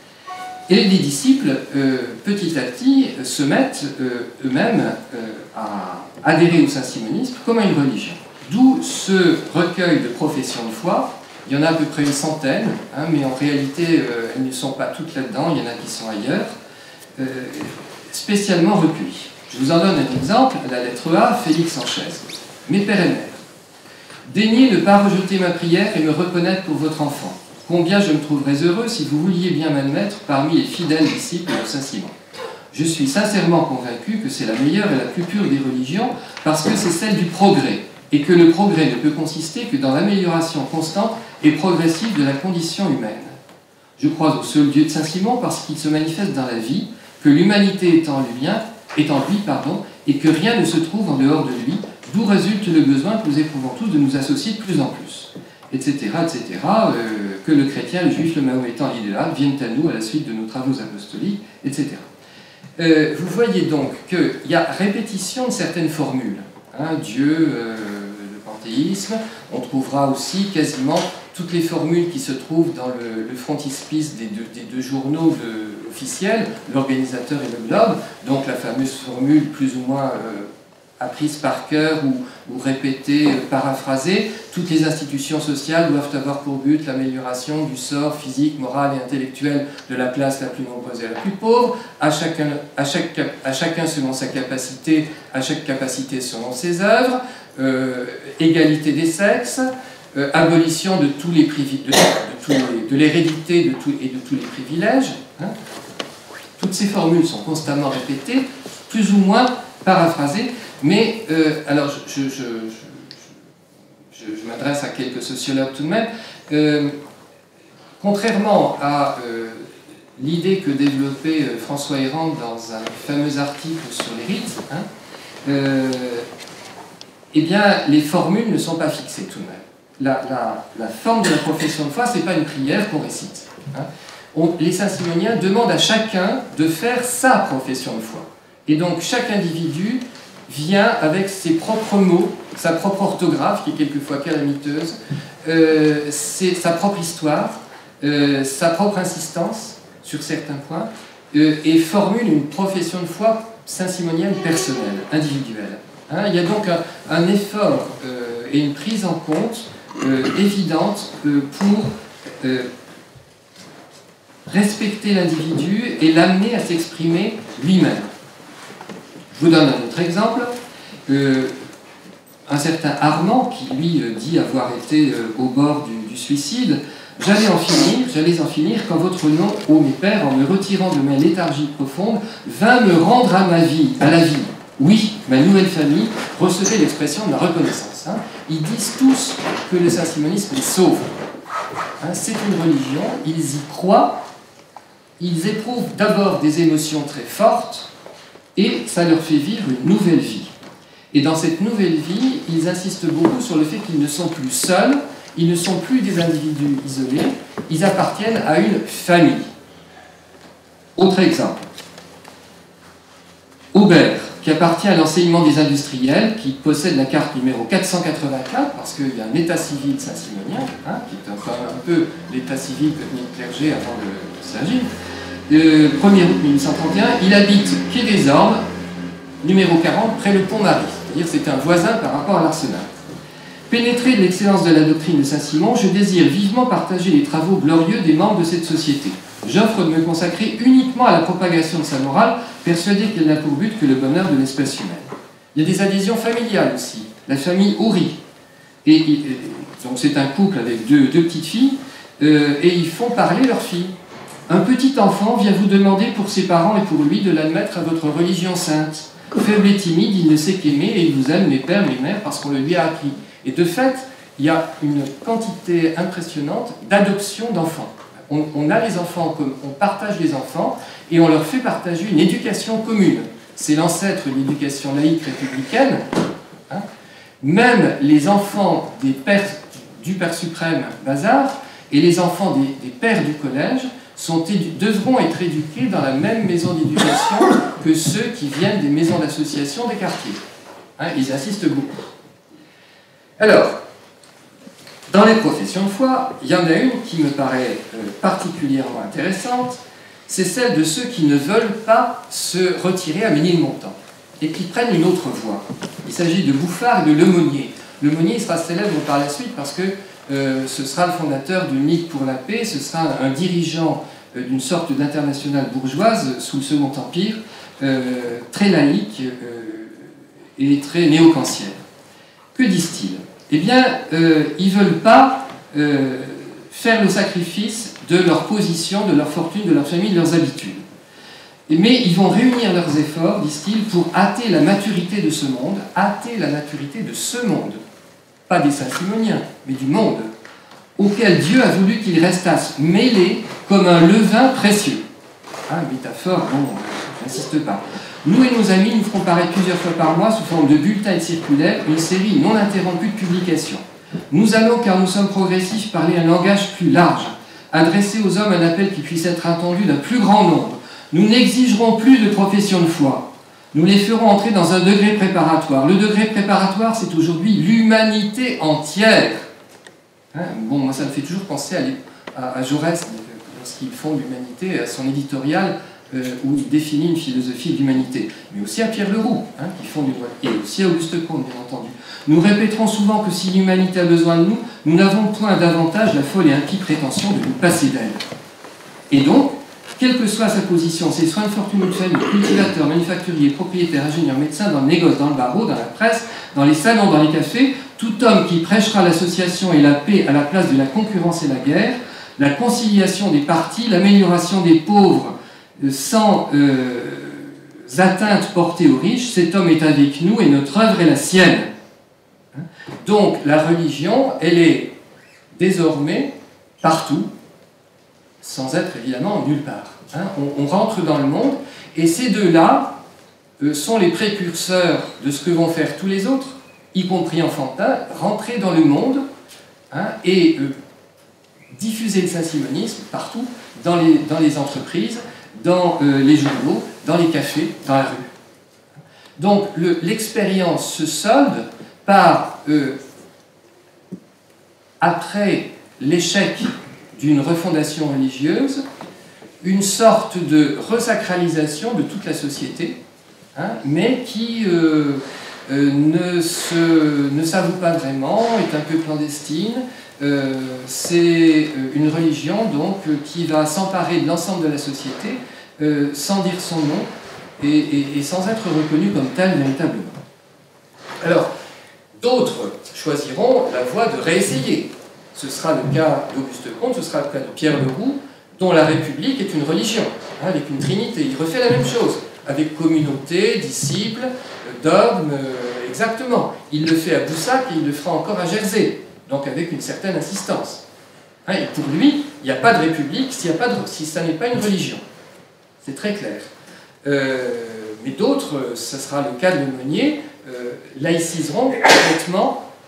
S4: Et les disciples, euh, petit à petit, se mettent euh, eux-mêmes euh, à adhérer au saint-simonisme comme à une religion. D'où ce recueil de professions de foi. Il y en a à peu près une centaine, hein, mais en réalité, euh, elles ne sont pas toutes là-dedans, il y en a qui sont ailleurs, euh, spécialement recueillies. Je vous en donne un exemple, la lettre A, Félix Sanchez. Mes pères et mères, daignez ne pas rejeter ma prière et me reconnaître pour votre enfant. Combien je me trouverais heureux si vous vouliez bien m'admettre parmi les fidèles disciples de Saint-Simon. Je suis sincèrement convaincu que c'est la meilleure et la plus pure des religions parce que c'est celle du progrès, et que le progrès ne peut consister que dans l'amélioration constante et progressive de la condition humaine. Je crois au seul Dieu de Saint-Simon parce qu'il se manifeste dans la vie, que l'humanité est en lui, est en lui pardon, et que rien ne se trouve en dehors de lui, d'où résulte le besoin que nous éprouvons tous de nous associer de plus en plus, et cetera, et cetera, euh, que le chrétien, le juif, le mahométan, l'idéal viennent à nous à la suite de nos travaux apostoliques, et cetera. Euh, vous voyez donc qu'il y a répétition de certaines formules. Hein, Dieu, euh, le panthéisme, on trouvera aussi quasiment toutes les formules qui se trouvent dans le, le frontispice des deux, des deux journaux de, officiels, l'Organisateur et le Globe, donc la fameuse formule plus ou moins euh, apprise par cœur ou, ou répétée, euh, paraphrasée. Toutes les institutions sociales doivent avoir pour but l'amélioration du sort physique, moral et intellectuel de la classe la plus nombreuse et la plus pauvre, à chacun, à chaque, à chacun selon sa capacité, à chaque capacité selon ses œuvres, euh, égalité des sexes, euh, abolition de tous les privilèges, de, de, tous les, de l'hérédité de tout, et de tous les privilèges. Hein. Toutes ces formules sont constamment répétées, plus ou moins paraphrasées, mais euh, alors je, je, je, je, je m'adresse à quelques sociologues tout de même. Euh, contrairement à euh, l'idée que développait euh, François Héran dans un fameux article sur les rites, hein, euh, eh bien, les formules ne sont pas fixées tout de même. La, la, la forme de la profession de foi, ce n'est pas une prière qu'on récite. Hein. On, les saint-simoniens demandent à chacun de faire sa profession de foi. Et donc, chaque individu vient avec ses propres mots, sa propre orthographe, qui est quelquefois calamiteuse, euh, c'est sa propre histoire, euh, sa propre insistance sur certains points, euh, et formule une profession de foi saint-simonienne personnelle, individuelle. Hein, il y a donc un, un effort euh, et une prise en compte euh, évidente euh, pour euh, respecter l'individu et l'amener à s'exprimer lui-même. Je vous donne un autre exemple. Euh, un certain Armand, qui lui euh, dit avoir été euh, au bord du, du suicide, « J'allais en finir, j'allais en finir quand votre nom, ô mes pères, en me retirant de ma léthargie profonde, vint me rendre à ma vie, à la vie. Oui, ma nouvelle famille recevait l'expression de ma reconnaissance. Hein. » Ils disent tous que le saint-simonisme les sauve. Hein, c'est une religion, ils y croient, ils éprouvent d'abord des émotions très fortes, et ça leur fait vivre une nouvelle vie. Et dans cette nouvelle vie, ils insistent beaucoup sur le fait qu'ils ne sont plus seuls Ils ne sont plus des individus isolés, ils appartiennent à une famille. Autre exemple. Aubert, qui appartient à l'enseignement des industriels, qui possède la carte numéro quatre cent quatre-vingt-quatre, parce qu'il y a un état civil saint-simonien, hein, qui est un, un peu l'état civil que tenait le clergé avant de, de Saint-Gilles. Le premier août mille huit cent trente et un, il habite Quai des Ormes, numéro quarante, près le Pont-Marie. C'est-à-dire que c'est un voisin par rapport à l'Arsenal. Pénétré de l'excellence de la doctrine de Saint-Simon, je désire vivement partager les travaux glorieux des membres de cette société. J'offre de me consacrer uniquement à la propagation de sa morale, persuadé qu'elle n'a pour but que le bonheur de l'espèce humaine. Il y a des adhésions familiales aussi. La famille Houry. Et, et, donc c'est un couple avec deux, deux petites filles, euh, et ils font parler leurs filles. Un petit enfant vient vous demander pour ses parents et pour lui de l'admettre à votre religion sainte. Faible et timide, il ne sait qu'aimer et il vous aime, mes pères, mes mères, parce qu'on le lui a appris. Et de fait, il y a une quantité impressionnante d'adoption d'enfants. On, on a les enfants, on partage les enfants et on leur fait partager une éducation commune. C'est l'ancêtre de l'éducation laïque républicaine. Hein. Même les enfants des pères, du Père suprême Bazard et les enfants des, des pères du collège sont édu- devront être éduqués dans la même maison d'éducation que ceux qui viennent des maisons d'association des quartiers. Hein, ils insistent beaucoup. Alors, dans les professions de foi, il y en a une qui me paraît euh, particulièrement intéressante, c'est celle de ceux qui ne veulent pas se retirer à Ménilmontant et qui prennent une autre voie. Il s'agit de Bouffard et de Lemonnier. Lemonnier sera célèbre par la suite parce que euh, ce sera le fondateur de Ligue pour la paix, ce sera un dirigeant euh, d'une sorte d'internationale bourgeoise sous le Second Empire, euh, très laïque euh, et très néo-kantienne. Que disent-ils ? Eh bien, euh, ils ne veulent pas euh, faire le sacrifice de leur position, de leur fortune, de leur famille, de leurs habitudes. Mais ils vont réunir leurs efforts, disent-ils, pour hâter la maturité de ce monde, hâter la maturité de ce monde, pas des Saint-Simoniens, mais du monde, auquel Dieu a voulu qu'ils restassent mêlés comme un levain précieux. Hein, métaphore, bon, j'insiste pas. Nous et nos amis nous ferons paraître plusieurs fois par mois, sous forme de bulletins et circulaires, une série non interrompue de publications. Nous allons, car nous sommes progressifs, parler un langage plus large, adresser aux hommes un appel qui puisse être entendu d'un plus grand nombre. Nous n'exigerons plus de profession de foi. Nous les ferons entrer dans un degré préparatoire. Le degré préparatoire, c'est aujourd'hui l'humanité entière. Hein, bon, moi, ça me fait toujours penser à, à, à Jaurès, lorsqu'il fonde l'humanité, à son éditorial, Euh, où il définit une philosophie de l'humanité, mais aussi à Pierre Leroux, hein, qui fonde une voie, et aussi à Auguste Comte, bien entendu. Nous répéterons souvent que si l'humanité a besoin de nous, nous n'avons point davantage la folle et impie prétention de nous passer d'elle. Et donc, quelle que soit sa position, ses soins de fortune ou de famille, cultivateur, manufacturier, propriétaire, ingénieur, médecin, dans le négoce, dans le barreau, dans la presse, dans les salons, dans les cafés, tout homme qui prêchera l'association et la paix à la place de la concurrence et la guerre, la conciliation des partis, l'amélioration des pauvres, sans euh, atteinte portée aux riches, cet homme est avec nous et notre œuvre est la sienne. Donc la religion, elle est désormais partout, sans être évidemment nulle part. Hein, on, on rentre dans le monde, et ces deux-là euh, sont les précurseurs de ce que vont faire tous les autres, y compris enfantins, rentrer dans le monde hein, et euh, diffuser le saint-simonisme partout, dans les, dans les entreprises, dans euh, les journaux, dans les cafés, dans la rue. Donc le, l'expérience se solde par, euh, après l'échec d'une refondation religieuse, une sorte de resacralisation de toute la société, hein, mais qui euh, euh, ne, se, ne s'avoue pas vraiment, est un peu clandestine. Euh, c'est une religion donc qui va s'emparer de l'ensemble de la société euh, sans dire son nom et, et, et sans être reconnue comme telle véritablement. Alors, d'autres choisiront la voie de réessayer. Ce sera le cas d'Auguste Comte, ce sera le cas de Pierre Leroux, dont la République est une religion, hein, avec une trinité. Il refait la même chose, avec communauté, disciples, dogme, euh, exactement. Il le fait à Boussac et il le fera encore à Jersey. Donc avec une certaine insistance. Hein, et pour lui, il n'y a pas de république s'il y a pas de, si ça n'est pas une religion. C'est très clair. Euh, mais d'autres, ce sera le cas de Lemonnier, euh, laïciseront complètement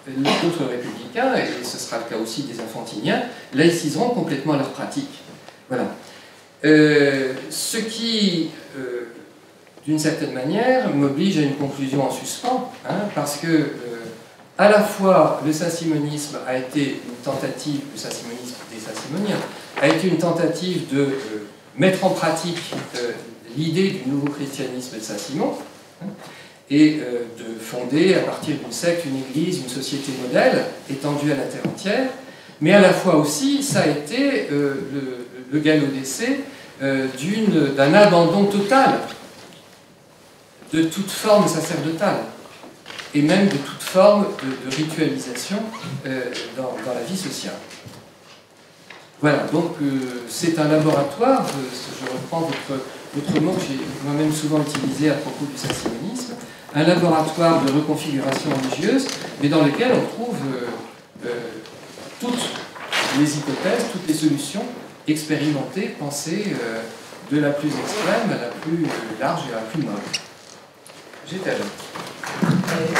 S4: d'autres républicains, et ce sera le cas aussi des infantiniens, laïciseront complètement leur pratique. Voilà. Euh, ce qui, euh, d'une certaine manière, m'oblige à une conclusion en suspens, hein, parce que, euh, à la fois, le saint-simonisme a été une tentative, le saint-simonisme des saint-simoniens, a été une tentative de euh, mettre en pratique euh, l'idée du nouveau christianisme de Saint-Simon, hein, et euh, de fonder, à partir d'une secte, une église, une société modèle, étendue à la terre entière, mais à la fois aussi, ça a été euh, le, le galop d'essai euh, d'un abandon total de toute forme sacerdotale, et même de toute forme de, de ritualisation euh, dans, dans la vie sociale. Voilà, donc euh, c'est un laboratoire, je, je reprends votre, votre mot que j'ai moi-même souvent utilisé à propos du saint-simonisme, un laboratoire de reconfiguration religieuse, mais dans lequel on trouve euh, euh, toutes les hypothèses, toutes les solutions expérimentées, pensées euh, de la plus extrême à la plus euh, large et à la plus molle. J'étais à l'heure.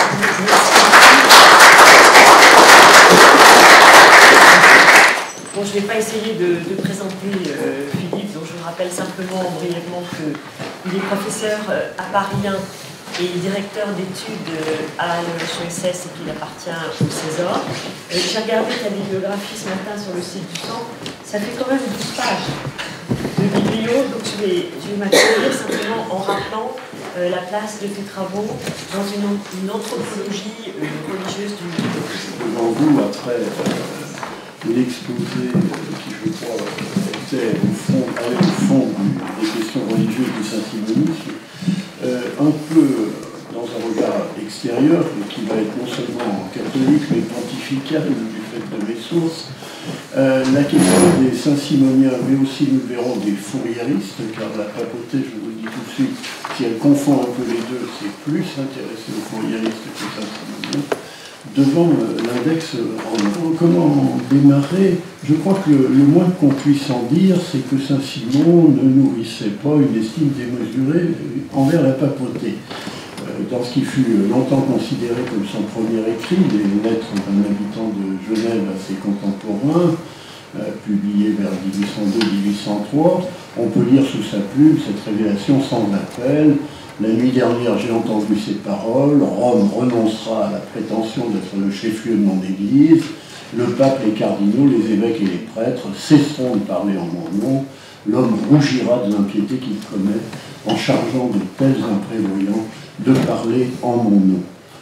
S3: Bon, je ne vais pas essayer de, de présenter euh, Philippe, dont je vous rappelle simplement brièvement qu'il est professeur euh, à Paris un et directeur d'études euh, à l'E H E S S et qu'il appartient au César. Euh, J'ai regardé ta bibliographie ce matin sur le site du Centre, ça fait quand même douze pages de biblio, donc je vais, je vais m'accueillir simplement en rappelant euh, la place de tes travaux dans une, une anthropologie euh, religieuse du monde.
S5: Devant vous, après euh, l'exposé euh, qui, je crois, était au fond, allait au fond du, des questions religieuses du saint-simonisme, euh, un peu dans un regard extérieur, qui va être non seulement catholique, mais pontifical du fait de mes sources, euh, la question des saint-simoniens, mais aussi, nous le verrons, des fourriéristes, car la papauté, je vous le dis tout de suite, si elle confond un peu les deux, c'est plus intéressé aux fourriéristes que aux saint-simoniens, devant l'index romain. Comment démarrer? Je crois que le, le moins qu'on puisse en dire, c'est que Saint-Simon ne nourrissait pas une estime démesurée envers la papauté. Dans ce qui fut longtemps considéré comme son premier écrit, les lettres d'un habitant de Genève à ses contemporains, euh, publiées vers mille huit cent deux mille huit cent trois, on peut lire sous sa plume cette révélation sans appel. La nuit dernière, j'ai entendu ces paroles. Rome renoncera à la prétention d'être le chef-lieu de mon Église. Le pape, les cardinaux, les évêques et les prêtres cesseront de parler en mon nom. L'homme rougira de l'impiété qu'il commet en chargeant de tels imprévoyants de parler en mon nom.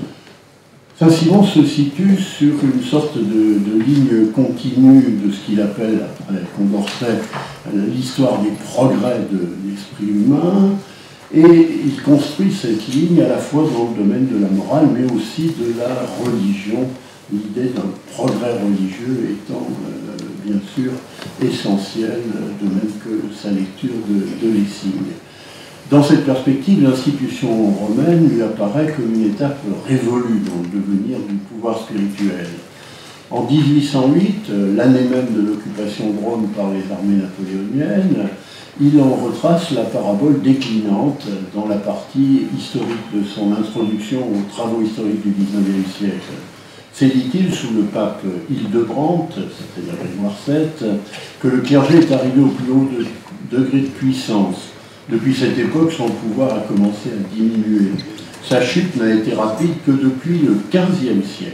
S5: Saint-Simon se situe sur une sorte de, de ligne continue de ce qu'il appelle, après Condorcet, l'histoire des progrès de l'esprit humain. Et il construit cette ligne à la fois dans le domaine de la morale, mais aussi de la religion, l'idée d'un progrès religieux étant euh, bien sûr essentielle, de même que sa lecture de, de Lessing. Dans cette perspective, l'institution romaine lui apparaît comme une étape révolue dans le devenir du pouvoir spirituel. En mille huit cent huit, l'année même de l'occupation de Rome par les armées napoléoniennes, il en retrace la parabole déclinante dans la partie historique de son introduction aux travaux historiques du dix-neuvième siècle. C'est, dit-il, sous le pape Hildebrandt, c'est-à-dire Grégoire sept, que le clergé est arrivé au plus haut de, degré de puissance. Depuis cette époque, son pouvoir a commencé à diminuer. Sa chute n'a été rapide que depuis le quinzième siècle.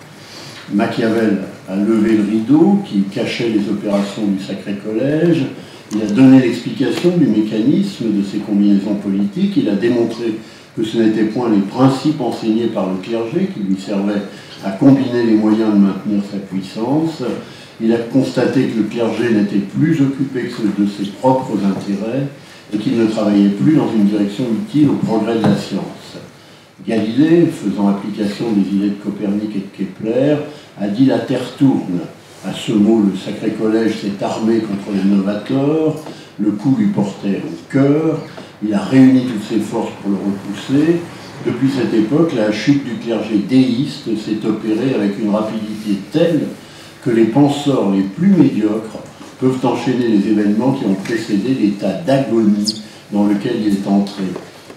S5: Machiavel a levé le rideau qui cachait les opérations du Sacré Collège. Il a donné l'explication du mécanisme de ces combinaisons politiques. Il a démontré que ce n'étaient point les principes enseignés par le clergé qui lui servaient à combiner les moyens de maintenir sa puissance. Il a constaté que le clergé n'était plus occupé que de ses propres intérêts et qu'il ne travaillait plus dans une direction utile au progrès de la science. Galilée, faisant application des idées de Copernic et de Kepler, a dit « la Terre tourne ». À ce mot, le Sacré Collège s'est armé contre les novateurs, le coup lui portait au cœur, il a réuni toutes ses forces pour le repousser. Depuis cette époque, la chute du clergé déiste s'est opérée avec une rapidité telle que les penseurs les plus médiocres peuvent enchaîner les événements qui ont précédé l'état d'agonie dans lequel il est entré.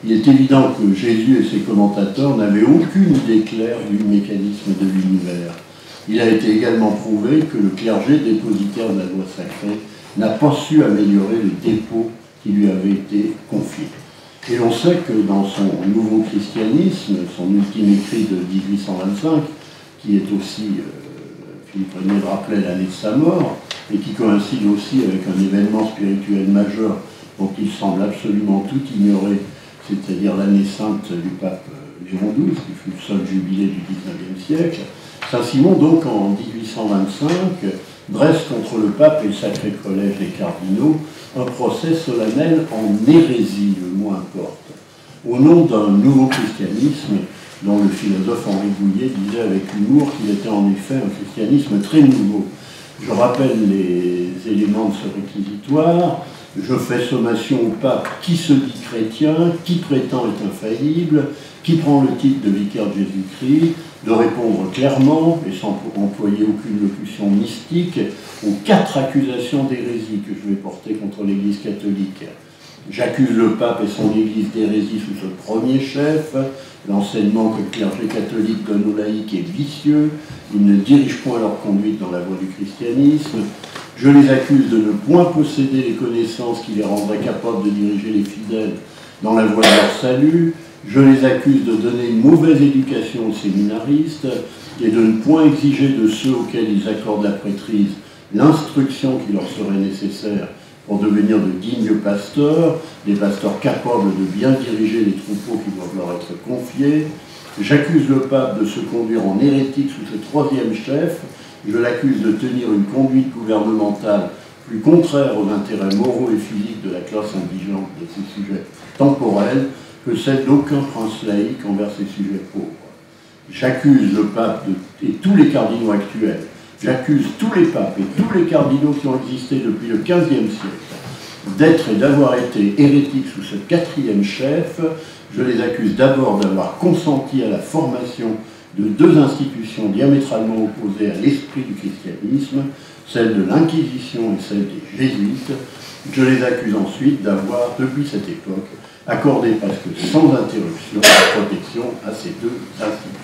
S5: Il est évident que Jésus et ses commentateurs n'avaient aucune idée claire du mécanisme de l'univers. Il a été également prouvé que le clergé dépositaire de la loi sacrée n'a pas su améliorer le dépôt qui lui avait été confié. Et l'on sait que dans son Nouveau Christianisme, son ultime écrit de mille huit cent vingt-cinq, qui est aussi, euh, Philippe Régnier le rappelait, l'année de sa mort, et qui coïncide aussi avec un événement spirituel majeur dont il semble absolument tout ignorer, c'est-à-dire l'année sainte du pape Léon douze, qui fut le seul jubilé du dix-neuvième siècle. Saint-Simon, donc, en mille huit cent vingt-cinq, dresse contre le pape et le Sacré Collège des cardinaux un procès solennel en hérésie, le mot importe, au nom d'un nouveau christianisme dont le philosophe Henri Bouillet disait avec humour qu'il était en effet un christianisme très nouveau. Je rappelle les éléments de ce réquisitoire. Je fais sommation au pape qui se dit chrétien, qui prétend être infaillible, qui prend le titre de vicaire de Jésus-Christ, de répondre clairement et sans employer aucune locution mystique aux quatre accusations d'hérésie que je vais porter contre l'Église catholique. J'accuse le pape et son Église d'hérésie sous ce premier chef. L'enseignement que le clergé catholique donne aux laïcs est vicieux. Ils ne dirigent point leur conduite dans la voie du christianisme. Je les accuse de ne point posséder les connaissances qui les rendraient capables de diriger les fidèles dans la voie de leur salut. Je les accuse de donner une mauvaise éducation aux séminaristes et de ne point exiger de ceux auxquels ils accordent la prêtrise l'instruction qui leur serait nécessaire pour devenir de dignes pasteurs, des pasteurs capables de bien diriger les troupeaux qui doivent leur être confiés. J'accuse le pape de se conduire en hérétique sous ce troisième chef. Je l'accuse de tenir une conduite gouvernementale plus contraire aux intérêts moraux et physiques de la classe indigente de ces sujets temporels que celle d'aucun prince laïque envers ces sujets pauvres. J'accuse le pape de, et tous les cardinaux actuels, j'accuse tous les papes et tous les cardinaux qui ont existé depuis le quinzième siècle d'être et d'avoir été hérétiques sous ce quatrième chef. Je les accuse d'abord d'avoir consenti à la formation de deux institutions diamétralement opposées à l'esprit du christianisme, celle de l'Inquisition et celle des Jésuites. Je les accuse ensuite d'avoir, depuis cette époque, accordé presque sans interruption la protection à ces deux institutions.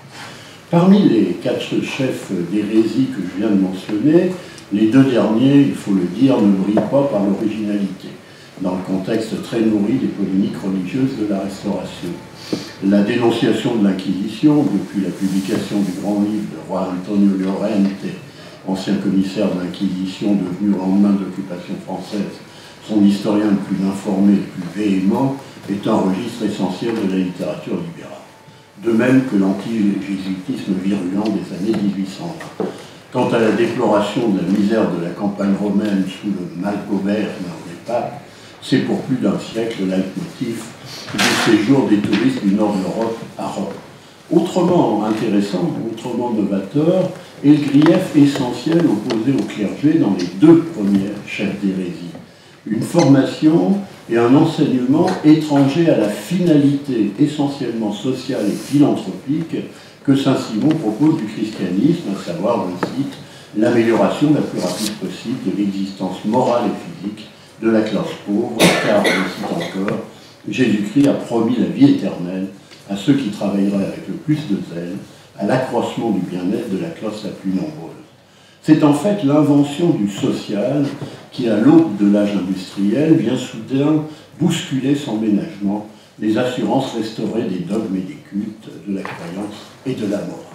S5: Parmi les quatre chefs d'hérésie que je viens de mentionner, les deux derniers, il faut le dire, ne brillent pas par l'originalité, dans le contexte très nourri des polémiques religieuses de la Restauration. La dénonciation de l'Inquisition, depuis la publication du grand livre de roi Antonio Llorente, ancien commissaire de l'Inquisition devenu au lendemain de l'occupation française, son historien le plus informé et le plus véhément, est un registre essentiel de la littérature libérale. De même que l'anti-jésuitisme virulent des années mille huit cent vingt. Quant à la déploration de la misère de la campagne romaine sous le malgouverne des papes, c'est pour plus d'un siècle le leitmotiv du séjour des touristes du nord de l'Europe à Rome. Autrement intéressant, autrement novateur, est le grief essentiel opposé au clergé dans les deux premiers chefs d'hérésie. Une formation et un enseignement étrangers à la finalité essentiellement sociale et philanthropique que Saint-Simon propose du christianisme, à savoir, je cite, l'amélioration la plus rapide possible de l'existence morale et physique de la classe pauvre, car, je cite encore, Jésus-Christ a promis la vie éternelle à ceux qui travailleraient avec le plus de zèle à l'accroissement du bien-être de la classe la plus nombreuse. C'est en fait l'invention du social qui, à l'aube de l'âge industriel, vient soudain bousculer sans ménagement les assurances restaurées des dogmes et des cultes, de la croyance et de la morale.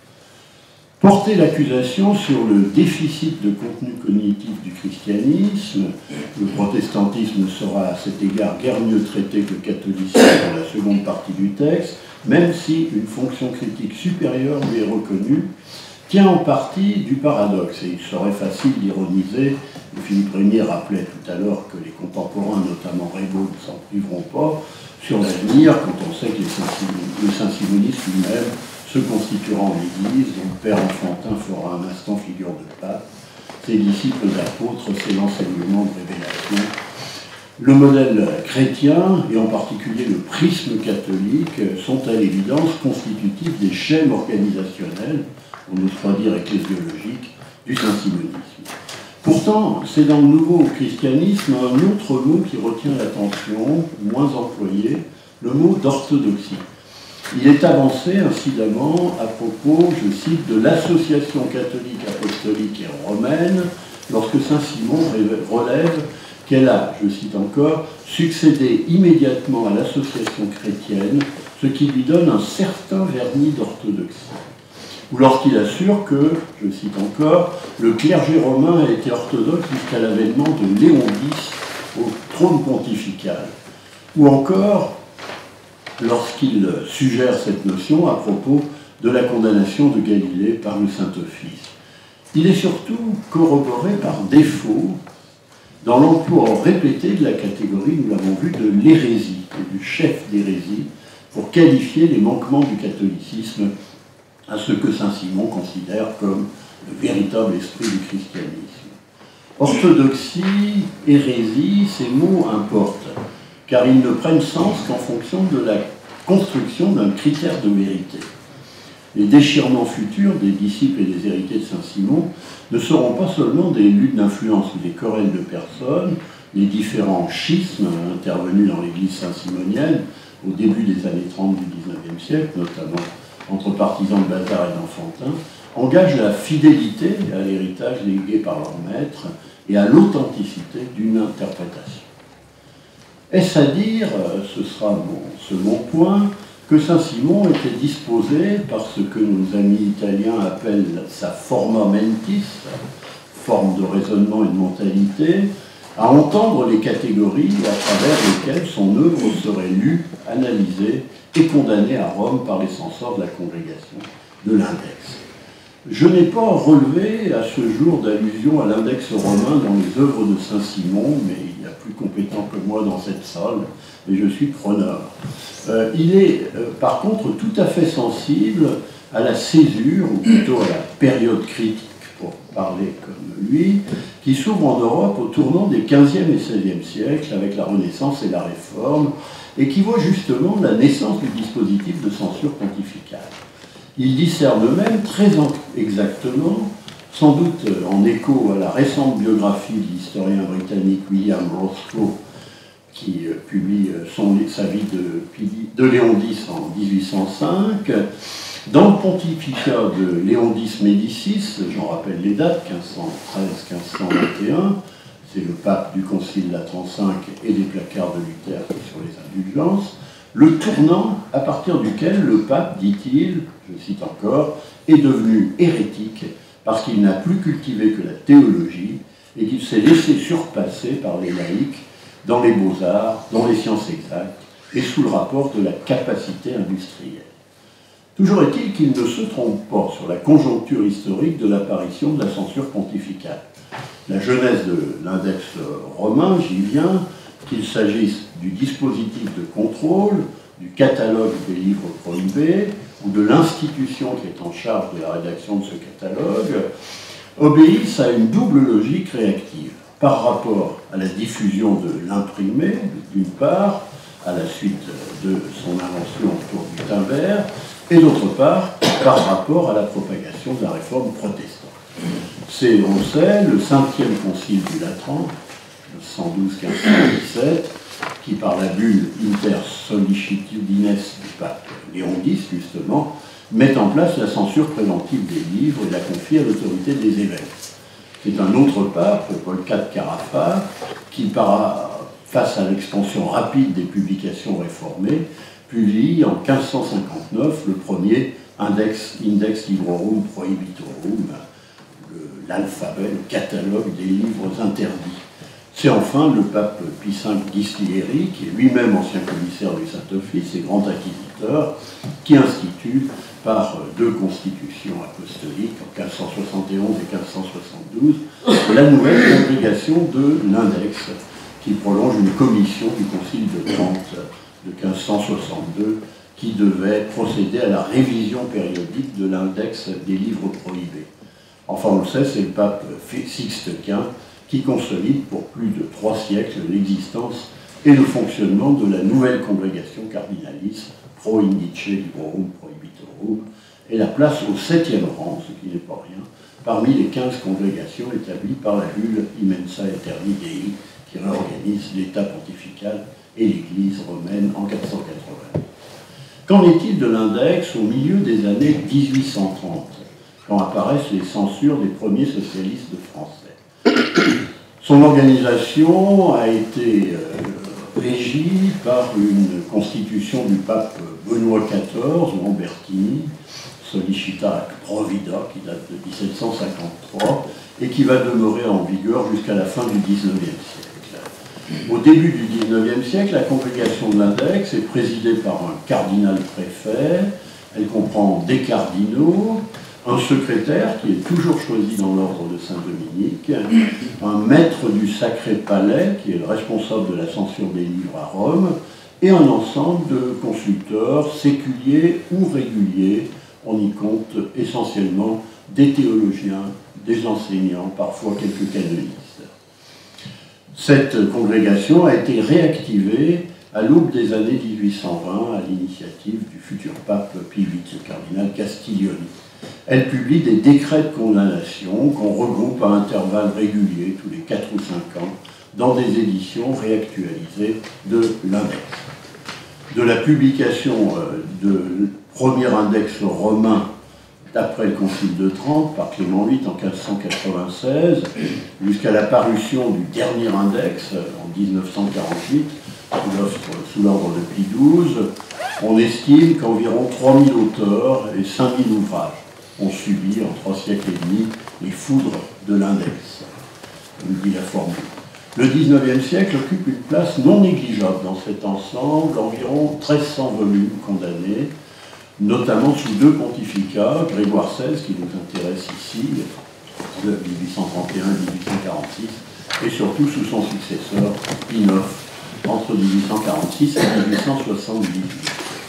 S5: Porter l'accusation sur le déficit de contenu cognitif du christianisme, le protestantisme sera à cet égard guère mieux traité que le catholicisme dans la seconde partie du texte, même si une fonction critique supérieure lui est reconnue, tient en partie du paradoxe, et il serait facile d'ironiser. Philippe Régnier rappelait tout à l'heure que les contemporains, notamment Raybaud, ne s'en priveront pas, sur l'avenir, quand on sait que le saint-simonisme lui-même se constituera en Église, dont le père enfantin fera un instant figure de pape, ses disciples apôtres, c'est l'enseignement de révélation. Le modèle chrétien, et en particulier le prisme catholique, sont à l'évidence constitutifs des schèmes organisationnels, on n'ose pas dire ecclésiologiques, du saint-simonisme. Pourtant, c'est dans le nouveau christianisme un autre mot qui retient l'attention, moins employé, le mot d'orthodoxie. Il est avancé incidemment à propos, je cite, de l'association catholique, apostolique et romaine, lorsque saint Simon relève qu'elle a, je cite encore, succédé immédiatement à l'association chrétienne, ce qui lui donne un certain vernis d'orthodoxie. Ou lorsqu'il assure que, je cite encore, le clergé romain a été orthodoxe jusqu'à l'avènement de Léon X au trône pontifical. Ou encore, lorsqu'il suggère cette notion à propos de la condamnation de Galilée par le Saint-Office. Il est surtout corroboré par défaut dans l'emploi répété de la catégorie, nous l'avons vu, de l'hérésie, et du chef d'hérésie, pour qualifier les manquements du catholicisme à ce que saint Simon considère comme le véritable esprit du christianisme. Orthodoxie, hérésie, ces mots importent, car ils ne prennent sens qu'en fonction de la construction d'un critère de vérité. Les déchirements futurs des disciples et des héritiers de saint Simon ne seront pas seulement des luttes d'influence ou des querelles de personnes, les différents schismes intervenus dans l'église saint-simonienne au début des années trente du dix-neuvième siècle, notamment entre partisans de Bazar et d'Enfantin, engagent la fidélité à l'héritage légué par leur maître et à l'authenticité d'une interprétation. Est-ce à dire, ce sera mon second point, que saint Simon était disposé par ce que nos amis italiens appellent sa forma mentis, forme de raisonnement et de mentalité, à entendre les catégories à travers lesquelles son œuvre serait lue, analysée et condamnée à Rome par les censeurs de la congrégation de l'Index. Je n'ai pas relevé à ce jour d'allusion à l'index romain dans les œuvres de saint Simon, mais il y a plus compétent que moi dans cette salle, et je suis preneur. Euh, il est euh, par contre tout à fait sensible à la césure, ou plutôt à la période critique, pour parler comme lui, qui s'ouvre en Europe au tournant des quinzième et seizième siècles avec la Renaissance et la Réforme, et qui voit justement la naissance du dispositif de censure pontificale. Il discerne même très exactement, sans doute en écho à la récente biographie de l'historien britannique William Roscoe, qui publie son, sa vie de, de Léon X en mille huit cent cinq, dans le pontificat de Léon X Médicis, j'en rappelle les dates, quinze cent treize à quinze cent vingt et un, c'est le pape du Concile Latran cinq et des placards de Luther sur les indulgences, le tournant à partir duquel le pape, dit-il, je cite encore, est devenu hérétique parce qu'il n'a plus cultivé que la théologie et qu'il s'est laissé surpasser par les laïcs dans les beaux-arts, dans les sciences exactes et sous le rapport de la capacité industrielle. Toujours est-il qu'il ne se trompe pas sur la conjoncture historique de l'apparition de la censure pontificale. La genèse de l'index romain, j'y viens, qu'il s'agisse du dispositif de contrôle, du catalogue des livres prohibés, ou de l'institution qui est en charge de la rédaction de ce catalogue, obéissent à une double logique réactive, par rapport à la diffusion de l'imprimé, d'une part, à la suite de son invention autour du timbre, et d'autre part, par rapport à la propagation de la réforme protestante. C'est, on le sait, le cinquième concile du Latran, cent douze à quinze cent dix-sept, qui, par la bulle Inter Sollicitudines du pape Léon X, justement, met en place la censure préventive des livres et la confie à l'autorité des évêques. C'est un autre pape, Paul quatre Carafa, qui, par, face à l'expansion rapide des publications réformées, publie en quinze cent cinquante-neuf le premier Index, Index Librorum Prohibitorum, l'alphabet, le catalogue des livres interdits. C'est enfin le pape Pie cinq Ghislieri, qui est lui-même ancien commissaire du Saint-Office et grand acquisiteur, qui institue par deux constitutions apostoliques en quinze cent soixante et onze et quinze cent soixante-douze la nouvelle congrégation de l'Index, qui prolonge une commission du Concile de Trente de quinze cent soixante-deux qui devait procéder à la révision périodique de l'index des livres prohibés. Enfin, on le sait, c'est le pape Sixte Quint qui consolide pour plus de trois siècles l'existence et le fonctionnement de la nouvelle congrégation cardinaliste Pro Indice Librorum Prohibitorum et la place au septième rang, ce qui n'est pas rien, parmi les quinze congrégations établies par la bulle Immensa Aeterni Dei qui réorganise l'État pontifical et l'Église romaine en quatre cent quatre-vingt. Qu'en est-il de l'index au milieu des années mille huit cent trente, quand apparaissent les censures des premiers socialistes français? Son organisation a été euh, régie par une constitution du pape Benoît quatorze, Lambertini, Solicita ac Provida, qui date de mille sept cent cinquante-trois, et qui va demeurer en vigueur jusqu'à la fin du dix-neuvième siècle. Au début du dix-neuvième siècle, la congrégation de l'index est présidée par un cardinal-préfet. Elle comprend des cardinaux, un secrétaire qui est toujours choisi dans l'ordre de Saint-Dominique, un maître du Sacré Palais qui est le responsable de la censure des livres à Rome, et un ensemble de consulteurs séculiers ou réguliers. On y compte essentiellement des théologiens, des enseignants, parfois quelques canonistes. Cette congrégation a été réactivée à l'aube des années mille huit cent vingt à l'initiative du futur pape Pie huit, le cardinal Castiglioni. Elle publie des décrets de condamnation qu'on regroupe à intervalles réguliers, tous les quatre ou cinq ans, dans des éditions réactualisées de l'index. De la publication de premier index romain d'après le Concile de Trente par Clément huit en mille quatre cent quatre-vingt-seize, jusqu'à la parution du dernier index en mille neuf cent quarante-huit, sous l'ordre de Pie douze, on estime qu'environ trois mille auteurs et cinq mille ouvrages ont subi en trois siècles et demi les foudres de l'index, comme dit la formule. Le dix-neuvième siècle occupe une place non négligeable dans cet ensemble, environ mille trois cents volumes condamnés, notamment sous deux pontificats, Grégoire seize, qui nous intéresse ici, de mille huit cent trente et un à mille huit cent quarante-six, et surtout sous son successeur, Pie neuf, entre mille huit cent quarante-six et mille huit cent soixante-dix-huit.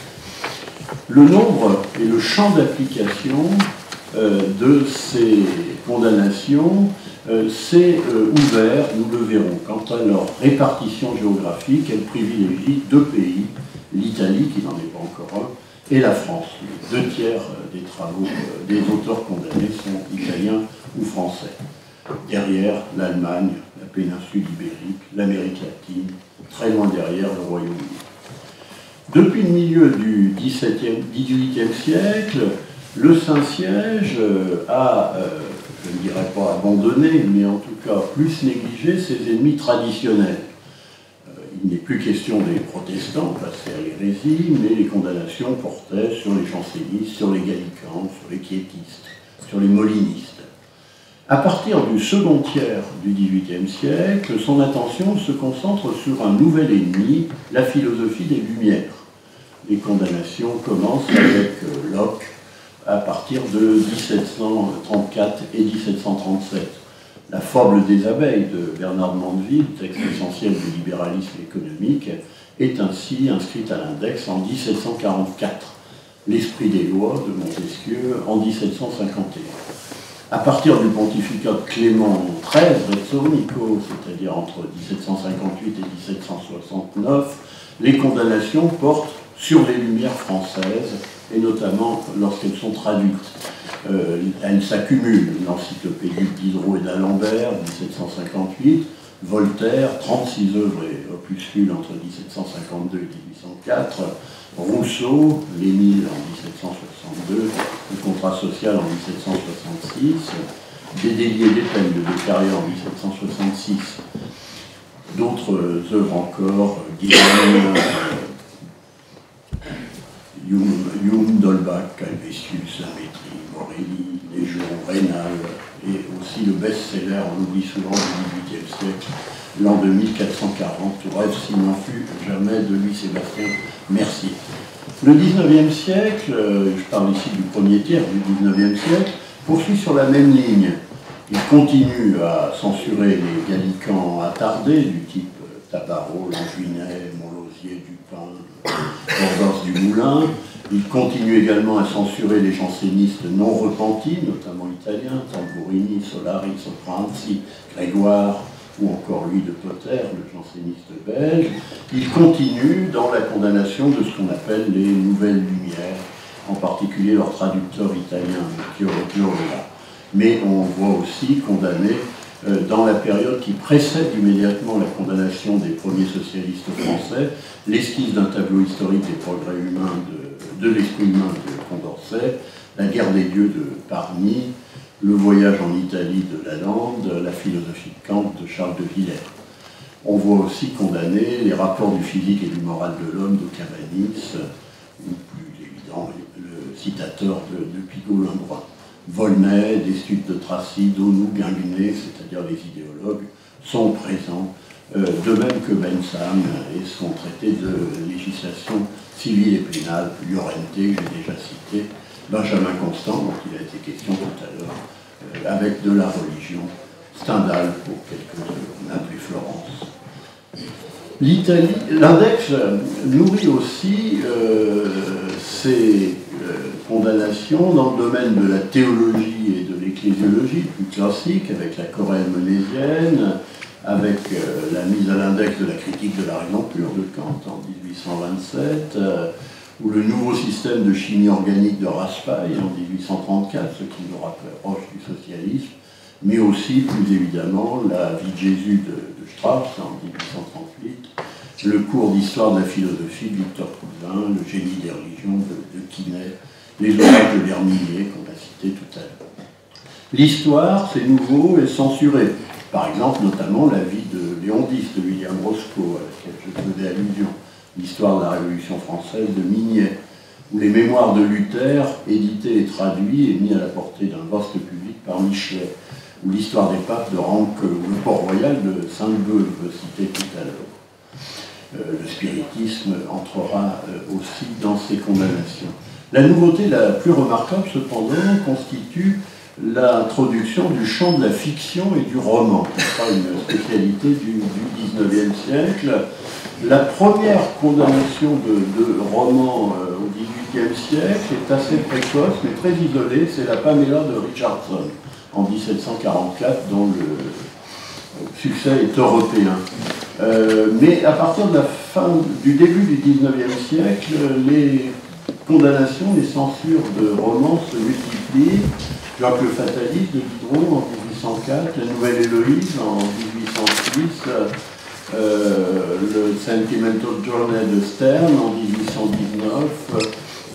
S5: Le nombre et le champ d'application euh, de ces condamnations euh, s'est euh, ouvert, nous le verrons. Quant à leur répartition géographique, elle privilégie deux pays, l'Italie, qui n'en est pas encore un, et la France. Les deux tiers des travaux euh, des auteurs condamnés sont italiens ou français. Derrière, l'Allemagne, la péninsule ibérique, l'Amérique latine, très loin derrière, le Royaume-Uni. Depuis le milieu du dix-huitième siècle, le Saint-Siège a, euh, je ne dirais pas abandonné, mais en tout cas plus négligé ses ennemis traditionnels. Euh, il n'est plus question des protestants passés à l'hérésie, mais les condamnations portaient sur les jansénistes, sur les gallicans, sur les quiétistes, sur les molinistes. À partir du second tiers du dix-huitième siècle, son attention se concentre sur un nouvel ennemi, la philosophie des Lumières. Les condamnations commencent avec Locke à partir de mille sept cent trente-quatre et mille sept cent trente-sept. La fable des abeilles de Bernard de Mandeville, texte essentiel du libéralisme économique, est ainsi inscrite à l'index en mille sept cent quarante-quatre. L'esprit des lois de Montesquieu en mille sept cent cinquante et un. À partir du pontificat de Clément treize, Rezzonico, c'est-à-dire entre mille sept cent cinquante-huit et mille sept cent soixante-neuf, les condamnations portent sur les Lumières françaises, et notamment lorsqu'elles sont traduites. Euh, elles s'accumulent. L'encyclopédie Diderot et d'Alembert, mille sept cent cinquante-huit, Voltaire, trente-six œuvres et opuscules entre mille sept cent cinquante-deux et mille huit cent quatre, Rousseau, l'Émile en mille sept cent soixante-deux, le contrat social en mille sept cent soixante-six, des déliés des peines de Beccaria en mille sept cent soixante-six, d'autres œuvres encore, Guérin, Hume, Hume, D'Holbach, Calvesius, La Métrie, Morelli, Légion, Rénal, et aussi le best-seller, on oublie souvent, du dix-huitième siècle, l'an de mille quatre cent quarante, bref, s'il n'en fut jamais, de Louis-Sébastien Mercier. Le dix-neuvième siècle, je parle ici du premier tiers du dix-neuvième siècle, poursuit sur la même ligne. Il continue à censurer les gallicans attardés du type Tabarot, Lanjuinet, Montlosier, Dupin, Ordors du Moulin. Il continue également à censurer les jansénistes non repentis, notamment italiens, Tamburini, Solari, Sopranzi, Grégoire, ou encore Louis de Potter, le janséniste belge. Il continue dans la condamnation de ce qu'on appelle les Nouvelles Lumières, en particulier leur traducteur italien, Chiorola. Mais on voit aussi condamner euh, dans la période qui précède immédiatement la condamnation des premiers socialistes français, l'esquisse d'un tableau historique des progrès humains de, de l'esprit humain de Condorcet, la guerre des dieux de Parny, le voyage en Italie de Lalande, la philosophie de Kant de Charles de Villers. On voit aussi condamner les rapports du physique et du moral de l'homme de Cabanis, ou plus évident, le citateur de, de Pigault-Lindroy. Volney, Destutt de Tracy, Daunou, Guinguenet, c'est-à-dire les idéologues, sont présents, euh, de même que Bensam et son traité de législation civile et pénale, Llorente, que j'ai déjà cité, Benjamin Constant, dont il a été question tout à l'heure, euh, avec de la religion, Stendhal pour quelques-uns, Naples et Florence. L'Italie, l'index nourrit aussi euh, ses euh, condamnations dans le domaine de la théologie et de l'ecclésiologie, plus classique, avec la Chorale monésienne, avec euh, la mise à l'index de la critique de la raison pure de Kant en dix-huit cent vingt-sept, euh, ou le nouveau système de chimie organique de Raspail en dix-huit cent trente-quatre, ce qui nous rapproche du socialisme, mais aussi, plus évidemment, la vie de Jésus de, de Strauss en dix-huit cent trente-huit, le cours d'histoire de la philosophie de Victor Cousin, le génie des religions de, de Quinet, les ouvrages de L'Herminier qu'on a cités tout à l'heure. L'histoire, c'est nouveau et censuré. Par exemple, notamment la vie de Léon X, de William Roscoe, à laquelle je faisais allusion, l'histoire de la Révolution française de Mignet, ou les mémoires de Luther, édités et traduits et mis à la portée d'un vaste public par Michelet, ou l'histoire des papes de Ranque, ou le Port-Royal de Sainte-Beuve, cité tout à l'heure. Euh, le spiritisme entrera euh, aussi dans ces condamnations. La nouveauté la plus remarquable, cependant, constitue l'introduction du champ de la fiction et du roman, qui sera une spécialité du, du dix-neuvième siècle. La première condamnation de, de roman euh, au dix-huitième siècle est assez précoce, mais très isolée, c'est la Pamela de Richardson, en dix-sept cent quarante-quatre, dont le succès est européen. Euh, mais à partir de la fin, du début du dix-neuvième siècle, les condamnations, les censures de romans se multiplient. Jacques le Fataliste de Diderot en dix-huit cent quatre, La Nouvelle Héloïse en dix-huit cent six, euh, le Sentimental Journey de Stern en dix-huit cent dix-neuf,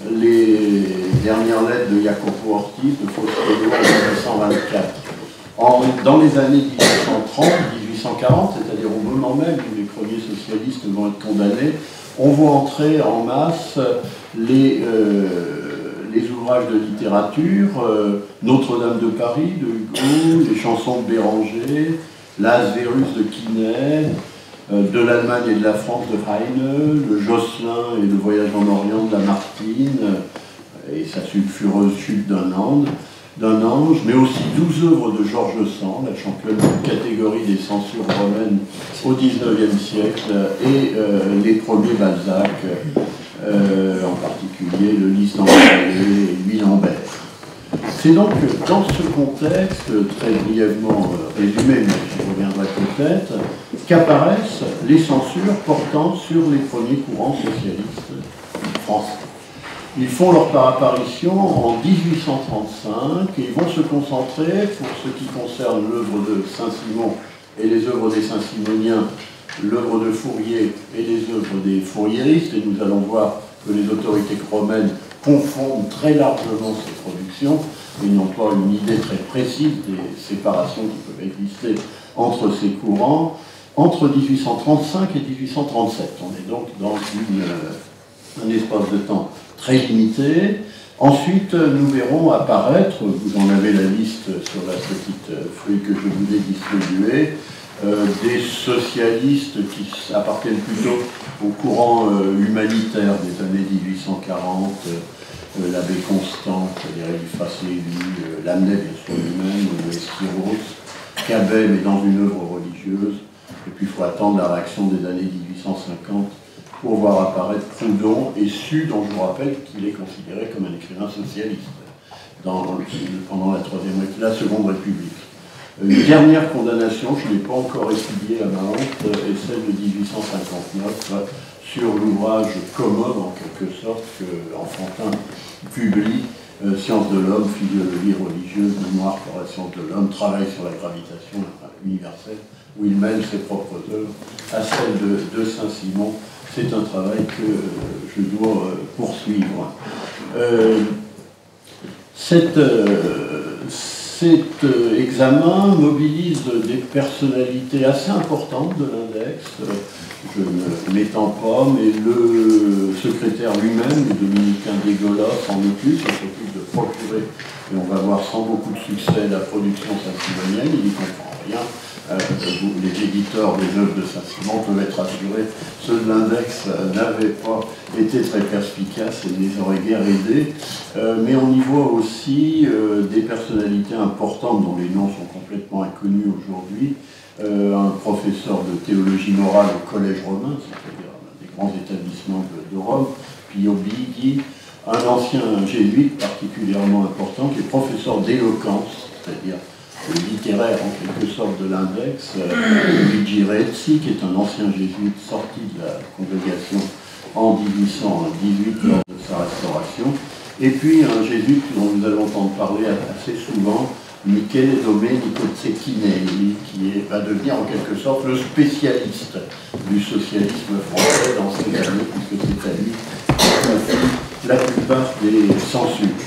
S5: les dernières lettres de Jacopo Ortiz de Foscolo en dix-huit cent vingt-quatre. En, dans les années dix-huit cent trente dix-huit cent quarante, c'est-à-dire au moment même où les premiers socialistes vont être condamnés, on voit entrer en masse les, euh, les ouvrages de littérature, euh, Notre-Dame de Paris de Hugo, les chansons de Béranger, L'Asverus de Quinet, euh, de l'Allemagne et de la France de Heine, le Josselin et le Voyage en Orient de Lamartine, euh, et sa sulfureuse chute d'un ange, d'un ange, mais aussi douze œuvres de Georges Sand, la championne de catégorie des censures romaines au dix-neuvième siècle, et euh, les premiers Balzac, euh, en particulier le Lys d'Angers et Louis Lambert. C'est donc dans ce contexte, très brièvement résumé, mais j'y reviendrai peut-être, qu'apparaissent les censures portant sur les premiers courants socialistes français. Ils font leur apparition en dix-huit cent trente-cinq et ils vont se concentrer, pour ce qui concerne l'œuvre de Saint-Simon et les œuvres des Saint-Simoniens, l'œuvre de Fourier et les œuvres des fourriéristes, et nous allons voir que les autorités romaines confondent très largement ces productions et n'ont pas une idée très précise des séparations qui peuvent exister entre ces courants, entre dix-huit cent trente-cinq et dix-huit cent trente-sept. On est donc dans une, euh, un espace de temps très limité. Ensuite, nous verrons apparaître, vous en avez la liste sur la petite feuille que je vous ai distribuée, euh, des socialistes qui appartiennent plutôt au courant euh, humanitaire des années dix-huit cent quarante, euh, l'abbé Constant, Eliphas Lévy, euh, Lamennais bien sûr lui-même, euh, Esquiros, Cabet, mais dans une œuvre religieuse, et puis il faut attendre la réaction des années dix-huit cent cinquante pour voir apparaître Proudhon et Su, dont je vous rappelle qu'il est considéré comme un écrivain socialiste dans, pendant la, troisième, la Seconde République. Une dernière condamnation, je n'ai pas encore étudiée à ma honte, est celle de dix-huit cent cinquante-neuf sur l'ouvrage commode, en quelque sorte, que Enfantin publie euh, sciences de l'homme, physiologie religieuse, mémoire pour la science de l'homme, travail sur la gravitation universelle, où il mêle ses propres œuvres à celles de, de Saint-Simon. C'est un travail que euh, je dois euh, poursuivre. Euh, cette, euh, cet euh, examen mobilise des personnalités assez importantes de l'index. Je ne m'étends pas, mais le secrétaire lui-même, le dominicain Dégola, s'en occupe, il s'occupe de procurer, et on va voir sans beaucoup de succès, la production saint-simonienne, il n'y comprend rien. Euh, les éditeurs des œuvres de Saint-Simon peuvent être assurés, ceux de l'index euh, n'avaient pas été très perspicaces et ne les auraient guère aidés. Euh, mais on y voit aussi euh, des personnalités importantes dont les noms sont complètement inconnus aujourd'hui. Euh, un professeur de théologie morale au Collège romain, c'est-à-dire un des grands établissements de, de Rome, Pio Bighi, un ancien jésuite particulièrement important qui est professeur d'éloquence, c'est-à-dire littéraire en quelque sorte de l'index, euh, Luigi Rezzi, qui est un ancien jésuite sorti de la congrégation en mille huit cent dix-huit lors de sa restauration, et puis un jésuite dont nous allons entendre parler assez souvent, Michele Domenico Cecchinelli, qui est, va devenir en quelque sorte le spécialiste du socialisme français dans ces années, puisque c'est à lui qu'on a fait la plupart des censures.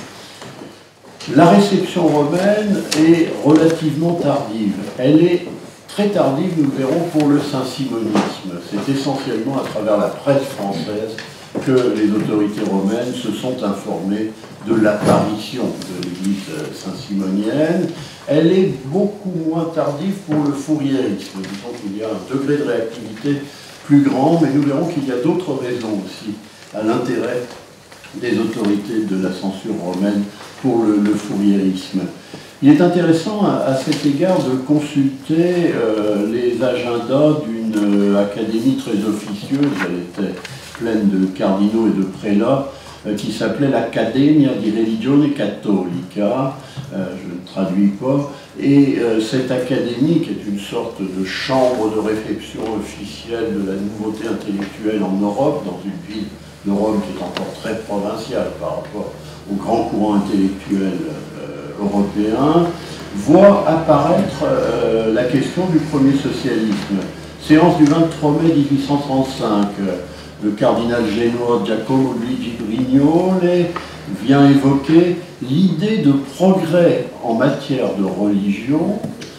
S5: La réception romaine est relativement tardive. Elle est très tardive, nous le verrons, pour le saint-simonisme. C'est essentiellement à travers la presse française que les autorités romaines se sont informées de l'apparition de l'église saint-simonienne. Elle est beaucoup moins tardive pour le fourriérisme. Disons qu'il y a un degré de réactivité plus grand, mais nous verrons qu'il y a d'autres raisons aussi à l'intérêt des autorités de la censure romaine pour le, le fourriérisme. Il est intéressant à, à cet égard de consulter euh, les agendas d'une euh, académie très officieuse, elle était pleine de cardinaux et de prélats, euh, qui s'appelait l'Accademia di Religione Cattolica, euh, je ne traduis pas, et euh, cette académie, qui est une sorte de chambre de réflexion officielle de la nouveauté intellectuelle en Europe, dans une ville de Rome qui est encore très provinciale par rapport au grand courant intellectuel euh, européen, voit apparaître euh, la question du premier socialisme. Séance du vingt-trois mai mille huit cent trente-cinq, le cardinal génois Giacomo Luigi Brignole vient évoquer l'idée de progrès en matière de religion,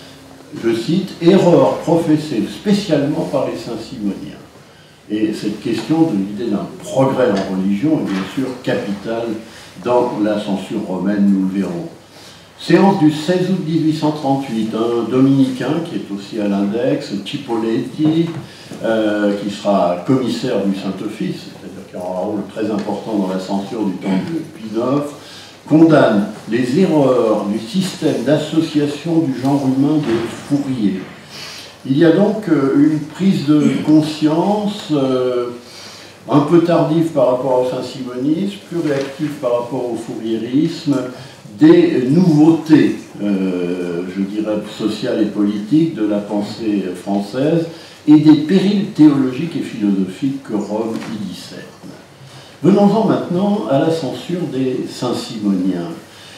S5: je cite, « erreur professée spécialement par les saint-simoniens ». Et cette question de l'idée d'un progrès en religion est bien sûr capitale dans la censure romaine, nous le verrons. Séance du seize août mille huit cent trente-huit, un dominicain qui est aussi à l'index, Cipoletti, euh, qui sera commissaire du Saint-Office, c'est-à-dire qui aura un rôle très important dans la censure du temps de Pie neuf, condamne les erreurs du système d'association du genre humain des fourriers. Il y a donc une prise de conscience euh, un peu tardive par rapport au saint-simonisme, plus réactive par rapport au fourriérisme, des nouveautés, euh, je dirais, sociales et politiques de la pensée française et des périls théologiques et philosophiques que Rome y discerne. Venons-en maintenant à la censure des saint-simoniens.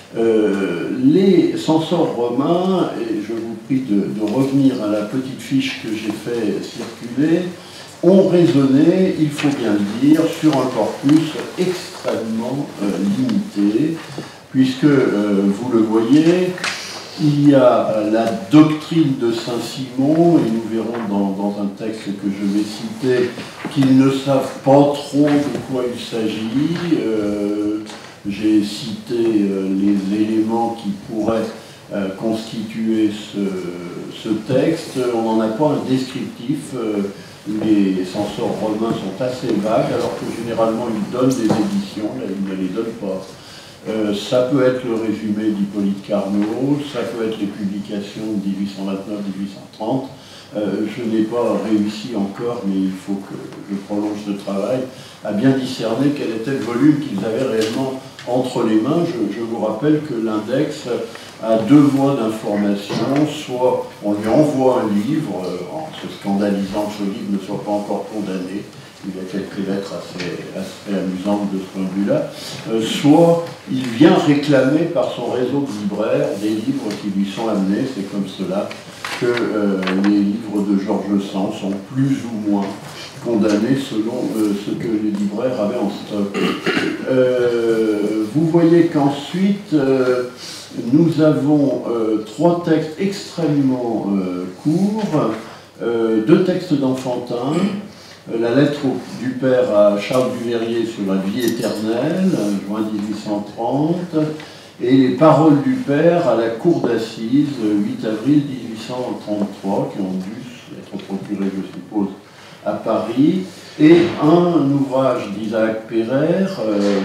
S5: Euh, les censeurs romains, et je vous prie de, de revenir à la petite fiche que j'ai fait circuler, ont raisonné, il faut bien le dire, sur un corpus extrêmement euh, limité, puisque, euh, vous le voyez, il y a euh, la doctrine de Saint-Simon, et nous verrons dans, dans un texte que je vais citer qu'ils ne savent pas trop de quoi il s'agit. Euh, J'ai cité euh, les éléments qui pourraient euh, constituer ce, ce texte. On n'en a pas un descriptif. Euh, les censeurs romains sont assez vagues, alors que généralement ils donnent des éditions, là ils ne les donnent pas. Euh, ça peut être le résumé d'Hippolyte Carnot, ça peut être les publications de mille huit cent vingt-neuf à mille huit cent trente. Euh, je n'ai pas réussi encore, mais il faut que je prolonge ce travail, à bien discerner quel était le volume qu'ils avaient réellement entre les mains. Je, je vous rappelle que l'index a deux voies d'information, soit on lui envoie un livre, euh, en se scandalisant que ce livre ne soit pas encore condamné, il y a quelques lettres assez, assez amusantes de ce point de vue-là, euh, soit il vient réclamer par son réseau de libraires des livres qui lui sont amenés. C'est comme cela que euh, les livres de George Sand sont plus ou moins condamnés selon euh, ce que les libraires avaient en stock. Euh, vous voyez qu'ensuite, euh, nous avons euh, trois textes extrêmement euh, courts, euh, deux textes d'Enfantin, euh, la lettre au, du père à Charles Duveyrier sur la vie éternelle, juin mille huit cent trente, et les paroles du père à la cour d'assises, huit avril mille huit cent trente-trois, qui ont dû être procurés, je suppose, à Paris, et un ouvrage d'Isaac Pereire, euh,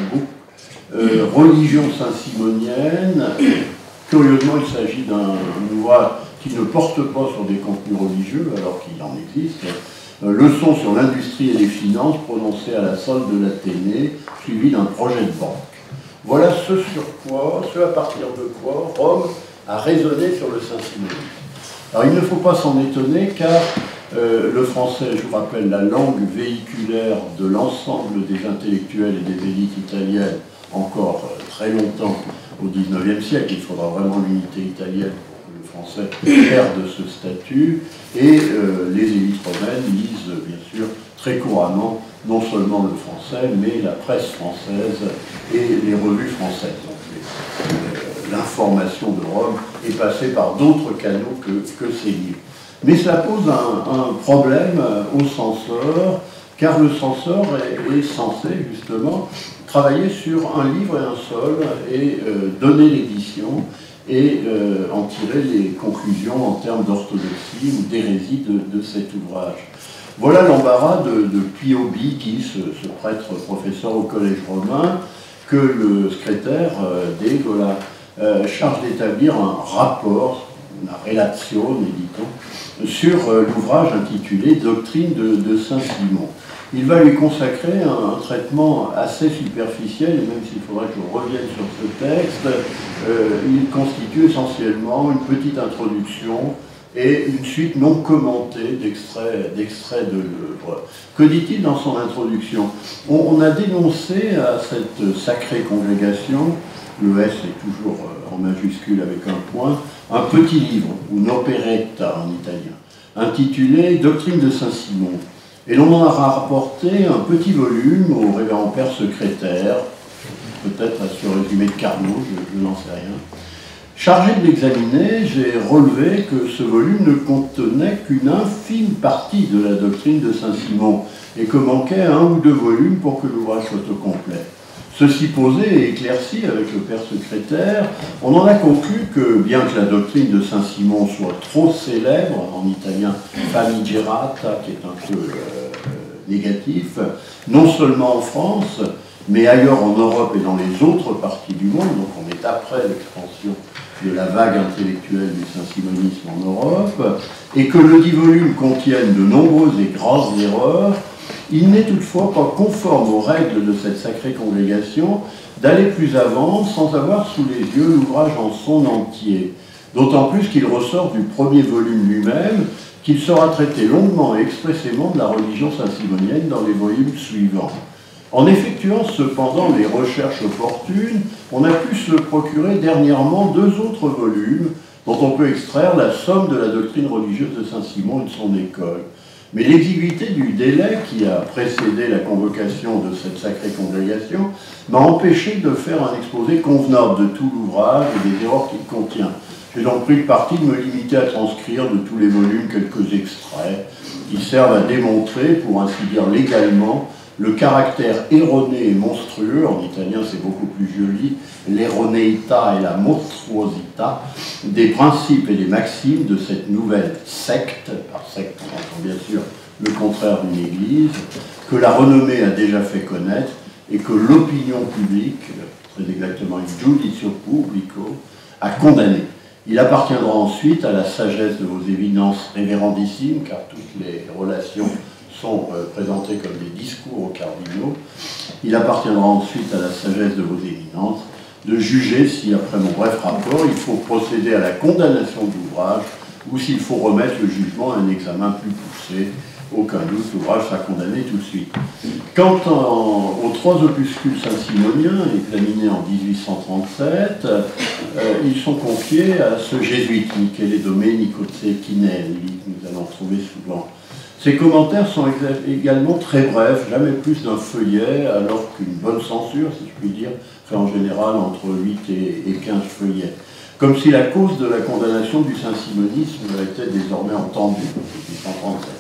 S5: euh, Religion saint-simonienne. Curieusement, il s'agit d'un ouvrage qui ne porte pas sur des contenus religieux, alors qu'il en existe. Euh, leçon sur l'industrie et les finances prononcée à la salle de l'Athénée, suivi d'un projet de banque. Voilà ce sur quoi, ce à partir de quoi Rome a raisonné sur le saint-simonisme. Alors il ne faut pas s'en étonner, car euh, le français, je vous rappelle, la langue véhiculaire de l'ensemble des intellectuels et des élites italiennes, encore euh, très longtemps au dix-neuvième siècle, il faudra vraiment l'unité italienne pour que le français perde ce statut, et euh, les élites romaines lisent bien sûr très couramment non seulement le français, mais la presse française et les revues françaises. Donc euh, l'information de Rome est passée par d'autres canaux que, que ces livres. Mais cela pose un, un problème au censeur, car le censeur est, est censé justement travailler sur un livre et un seul, et euh, donner l'édition, et euh, en tirer les conclusions en termes d'orthodoxie ou d'hérésie de, de cet ouvrage. Voilà l'embarras de, de Pio Bicchi, ce, ce prêtre professeur au collège romain, que le secrétaire euh, d'Egola euh, charge d'établir un rapport, una relation, dit-on, sur euh, l'ouvrage intitulé Doctrine de, de Saint-Simon. Il va lui consacrer un, un traitement assez superficiel, et même s'il faudrait que je revienne sur ce texte, euh, il constitue essentiellement une petite introduction et une suite non commentée d'extraits d'extraits de l'œuvre. Que dit-il dans son introduction? on, on a dénoncé à cette sacrée congrégation, le S est toujours en majuscule avec un point, un petit livre, une operetta en italien, intitulé Doctrine de Saint-Simon. Et l'on en a rapporté un petit volume au révérend père secrétaire, peut-être à ce résumé de Carnot, je, je n'en sais rien. Chargé de l'examiner, j'ai relevé que ce volume ne contenait qu'une infime partie de la doctrine de Saint-Simon et que manquait un ou deux volumes pour que l'ouvrage soit au complet. Ceci posé et éclairci avec le père secrétaire, on en a conclu que, bien que la doctrine de Saint-Simon soit trop célèbre, en italien famigerata, qui est un peu euh, négatif, non seulement en France, mais ailleurs en Europe et dans les autres parties du monde, donc on est après l'expansion de la vague intellectuelle du saint-simonisme en Europe, et que le dit volume contienne de nombreuses et grosses erreurs, il n'est toutefois pas conforme aux règles de cette sacrée congrégation d'aller plus avant sans avoir sous les yeux l'ouvrage en son entier, d'autant plus qu'il ressort du premier volume lui-même qu'il sera traité longuement et expressément de la religion saint-simonienne dans les volumes suivants. En effectuant cependant les recherches opportunes, on a pu se procurer dernièrement deux autres volumes dont on peut extraire la somme de la doctrine religieuse de Saint-Simon et de son école. Mais l'exiguïté du délai qui a précédé la convocation de cette sacrée congrégation m'a empêché de faire un exposé convenable de tout l'ouvrage et des erreurs qu'il contient. J'ai donc pris le parti de me limiter à transcrire de tous les volumes quelques extraits qui servent à démontrer, pour ainsi dire légalement, le caractère erroné et monstrueux, en italien c'est beaucoup plus joli, l'erroneità et la mostruosità, des principes et des maximes de cette nouvelle secte, par secte on entend bien sûr le contraire d'une église, que la renommée a déjà fait connaître et que l'opinion publique, très exactement il giudicio pubblico, a condamné. Il appartiendra ensuite à la sagesse de vos éminences révérendissimes, car toutes les relations sont euh, présentés comme des discours aux cardinaux. Il appartiendra ensuite à la sagesse de vos éminences de juger si, après mon bref rapport, il faut procéder à la condamnation de l'ouvrage ou s'il faut remettre le jugement à un examen plus poussé. Aucun doute, l'ouvrage sera condamné tout de suite. Quant en, aux trois opuscules saint-simoniens, examinés en mille huit cent trente-sept, euh, ils sont confiés à ce jésuite, Michele Domenico Cecchinelli, que nous allons trouver souvent. Ces commentaires sont également très brefs, jamais plus d'un feuillet, alors qu'une bonne censure, si je puis dire, fait en général entre huit et quinze feuillets. Comme si la cause de la condamnation du saint-simonisme était désormais entendue en mille huit cent trente-sept.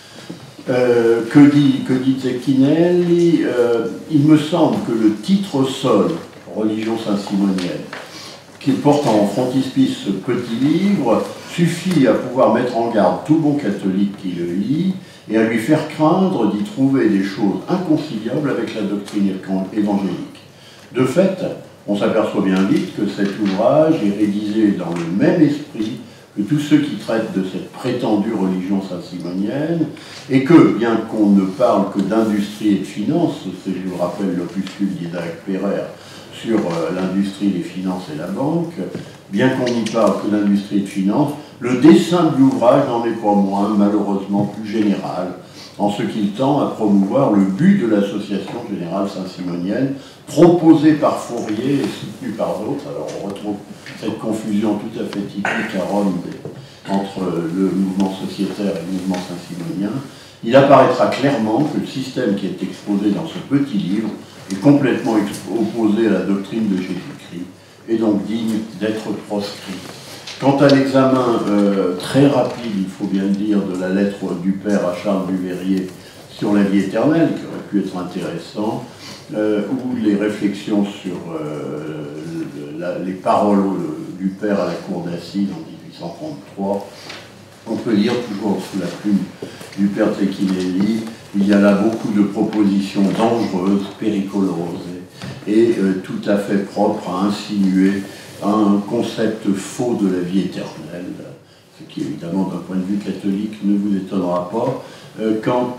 S5: Euh, que dit, que dit Cecchinelli euh, il me semble que le titre sol, Religion saint-simonienne, qu'il porte en frontispice ce petit livre, suffit à pouvoir mettre en garde tout bon catholique qui le lit et à lui faire craindre d'y trouver des choses inconciliables avec la doctrine évangélique. De fait, on s'aperçoit bien vite que cet ouvrage est rédigé dans le même esprit que tous ceux qui traitent de cette prétendue religion saint-simonienne, et que, bien qu'on ne parle que d'industrie et de finance, c'est, je vous rappelle, l'opuscule d'Isaac Pereire sur euh, l'industrie, les finances et la banque, bien qu'on n'y parle que d'industrie et de finance, le dessein de l'ouvrage n'en est pas moins, malheureusement, plus général, en ce qu'il tend à promouvoir le but de l'Association Générale Saint-Simonienne, proposée par Fourier et soutenue par d'autres. Alors on retrouve cette confusion tout à fait typique à Rome entre le mouvement sociétaire et le mouvement saint-simonien. Il apparaîtra clairement que le système qui est exposé dans ce petit livre est complètement opposé à la doctrine de Jésus-Christ et donc digne d'être proscrit. Quant à l'examen euh, très rapide, il faut bien le dire, de la lettre du Père à Charles Duveyrier sur la vie éternelle, qui aurait pu être intéressant, euh, ou les réflexions sur euh, la, les paroles du Père à la cour d'assises en mille huit cent trente-trois, on peut lire toujours sous la plume du Père Cecchinelli, il y a là beaucoup de propositions dangereuses, péricoleuses, et, et euh, tout à fait propres à insinuer un concept faux de la vie éternelle, ce qui évidemment d'un point de vue catholique ne vous étonnera pas. Euh, quant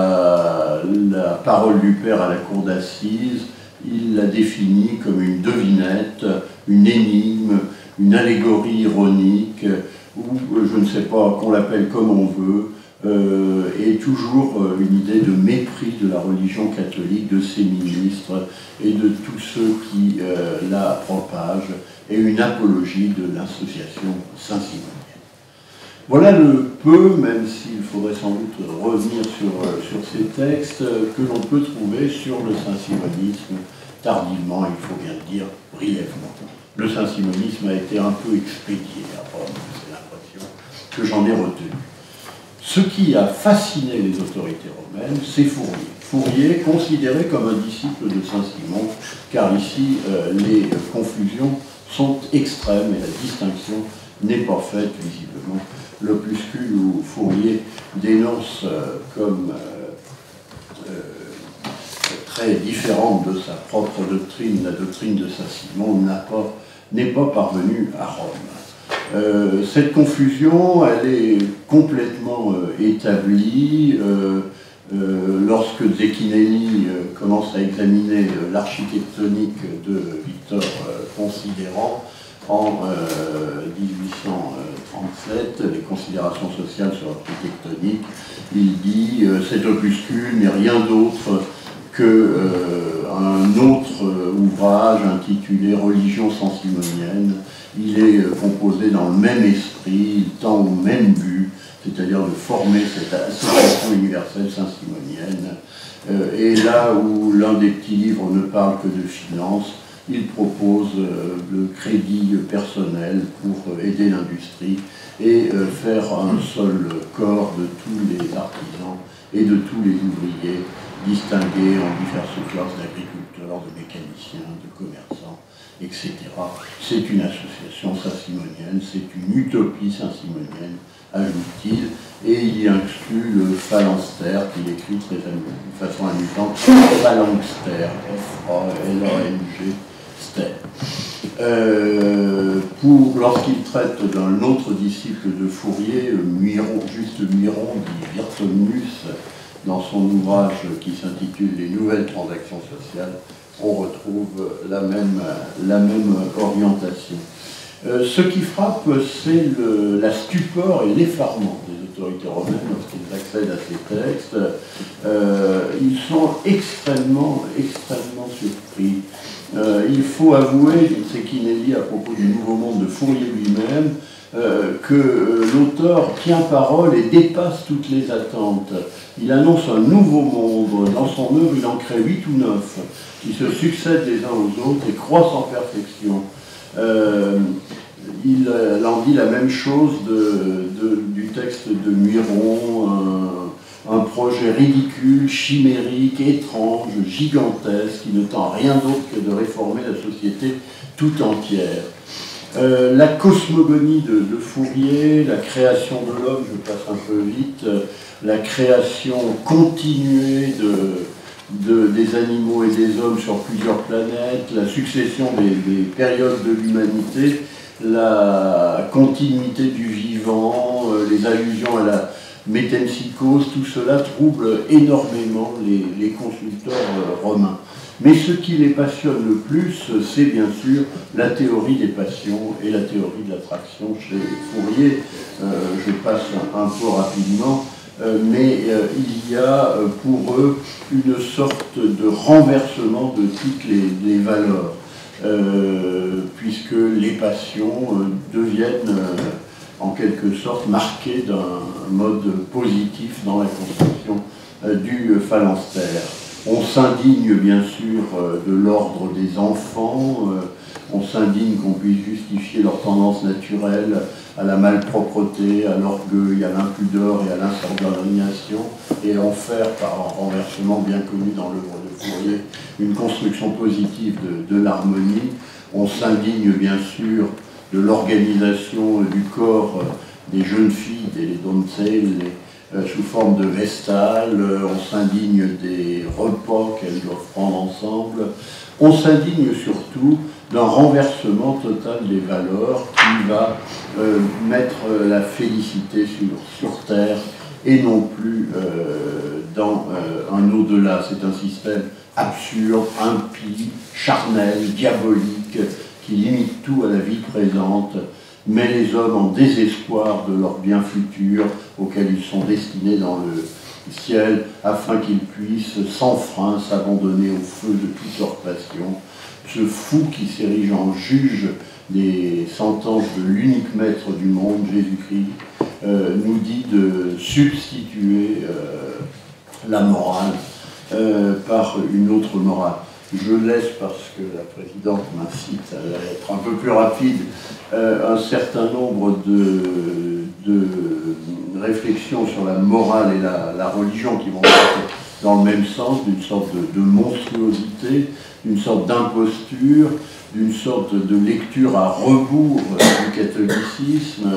S5: à la parole du Père à la cour d'assises, il la définit comme une devinette, une énigme, une allégorie ironique, ou je ne sais pas, qu'on l'appelle comme on veut, euh, et toujours euh, une idée de mépris de la religion catholique, de ses ministres et de tous ceux qui euh, la propagent, et une apologie de l'association saint-simonienne. Voilà le peu, même s'il faudrait sans doute revenir sur, euh, sur ces textes, euh, que l'on peut trouver sur le saint-simonisme, tardivement, il faut bien le dire, brièvement. Le saint-simonisme a été un peu expédié à Rome, c'est l'impression que j'en ai retenu. Ce qui a fasciné les autorités romaines, c'est Fourier. Fourier, considéré comme un disciple de Saint-Simon, car ici, euh, les euh, confusions sont extrêmes et la distinction n'est pas faite, visiblement. L'opuscule où Fourier dénonce euh, comme euh, euh, très différente de sa propre doctrine, la doctrine de Saint-Simon, n'a pas, n'est pas parvenue à Rome. Euh, cette confusion, elle est complètement euh, établie euh, euh, lorsque Cecchinelli euh, commence à examiner euh, l'architectonique de Victor euh, Considérant en euh, mille huit cent trente-sept, les considérations sociales sur l'architectonique. Il dit euh, cet opuscule n'est rien d'autre qu'un euh, autre euh, ouvrage intitulé Religion saint-simonienne. Il est euh, composé dans le même esprit, il tend au même but, c'est-à-dire de former cette association universelle saint-simonienne. Euh, et là où l'un des petits livres ne parle que de finances, il propose euh, le crédit personnel pour euh, aider l'industrie et euh, faire un seul corps de tous les artisans et de tous les ouvriers, distingués en diverses classes d'agriculteurs, de mécaniciens, de commerçants, et cetera. C'est une association saint-simonienne, c'est une utopie saint-simonienne, ajoute-t-il, et il y inclut le phalanstère, qu'il écrit très de façon amusante, phalanstère, F A L A N G, Euh, pour, lorsqu'il traite d'un autre disciple de Fourier, Muiron, juste Muiron, dit Virtomnus, dans son ouvrage qui s'intitule Les nouvelles transactions sociales, on retrouve la même, la même orientation. Euh, ce qui frappe, c'est la stupeur et l'effarement des autorités romaines lorsqu'ils accèdent à ces textes. Euh, ils sont extrêmement, extrêmement surpris. Euh, il faut avouer, c'est Quinelli à propos du Nouveau Monde de Fourier lui-même, euh, que euh, l'auteur tient parole et dépasse toutes les attentes. Il annonce un nouveau monde. Dans son œuvre, il en crée huit ou neuf, qui se succèdent les uns aux autres et croissent en perfection. Euh, il, il en dit la même chose de, de, du texte de Muiron, un, un projet ridicule, chimérique, étrange, gigantesque, qui ne tend rien d'autre que de réformer la société tout entière. Euh, la cosmogonie de, de Fourier, la création de l'homme, je passe un peu vite, euh, la création continuée de, de, des animaux et des hommes sur plusieurs planètes, la succession des, des périodes de l'humanité, la continuité du vivant, euh, les allusions à la métempsychose, tout cela trouble énormément les, les consulteurs euh, romains. Mais ce qui les passionne le plus, c'est bien sûr la théorie des passions et la théorie de l'attraction chez Fourier. Euh, je passe un, un peu rapidement, euh, mais euh, il y a euh, pour eux une sorte de renversement de toutes les, les valeurs, euh, puisque les passions euh, deviennent euh, en quelque sorte marquées d'un mode positif dans la construction euh, du phalanstère. On s'indigne bien sûr de l'ordre des enfants, on s'indigne qu'on puisse justifier leur tendance naturelle à la malpropreté, à l'orgueil, à l'impudeur et à l'insubordination, et en faire, par un renversement bien connu dans l'œuvre de Fourier, une construction positive de, de l'harmonie. On s'indigne bien sûr de l'organisation du corps des jeunes filles, des donzelles, Euh, sous forme de vestale, euh, on s'indigne des repas qu'elles doivent prendre ensemble, on s'indigne surtout d'un renversement total des valeurs qui va euh, mettre la félicité sur, sur terre et non plus euh, dans euh, un au-delà. C'est un système absurde, impie, charnel, diabolique, qui limite tout à la vie présente, met les hommes en désespoir de leur bien futur auquel ils sont destinés dans le ciel, afin qu'ils puissent sans frein s'abandonner au feu de toute leur passion. Ce fou qui s'érige en juge des sentences de l'unique maître du monde, Jésus-Christ, euh, nous dit de substituer euh, la morale euh, par une autre morale. Je laisse, parce que la présidente m'incite à être un peu plus rapide, euh, un certain nombre de, de réflexions sur la morale et la, la religion qui vont être dans le même sens, d'une sorte de, de monstruosité, d'une sorte d'imposture, d'une sorte de lecture à rebours du catholicisme,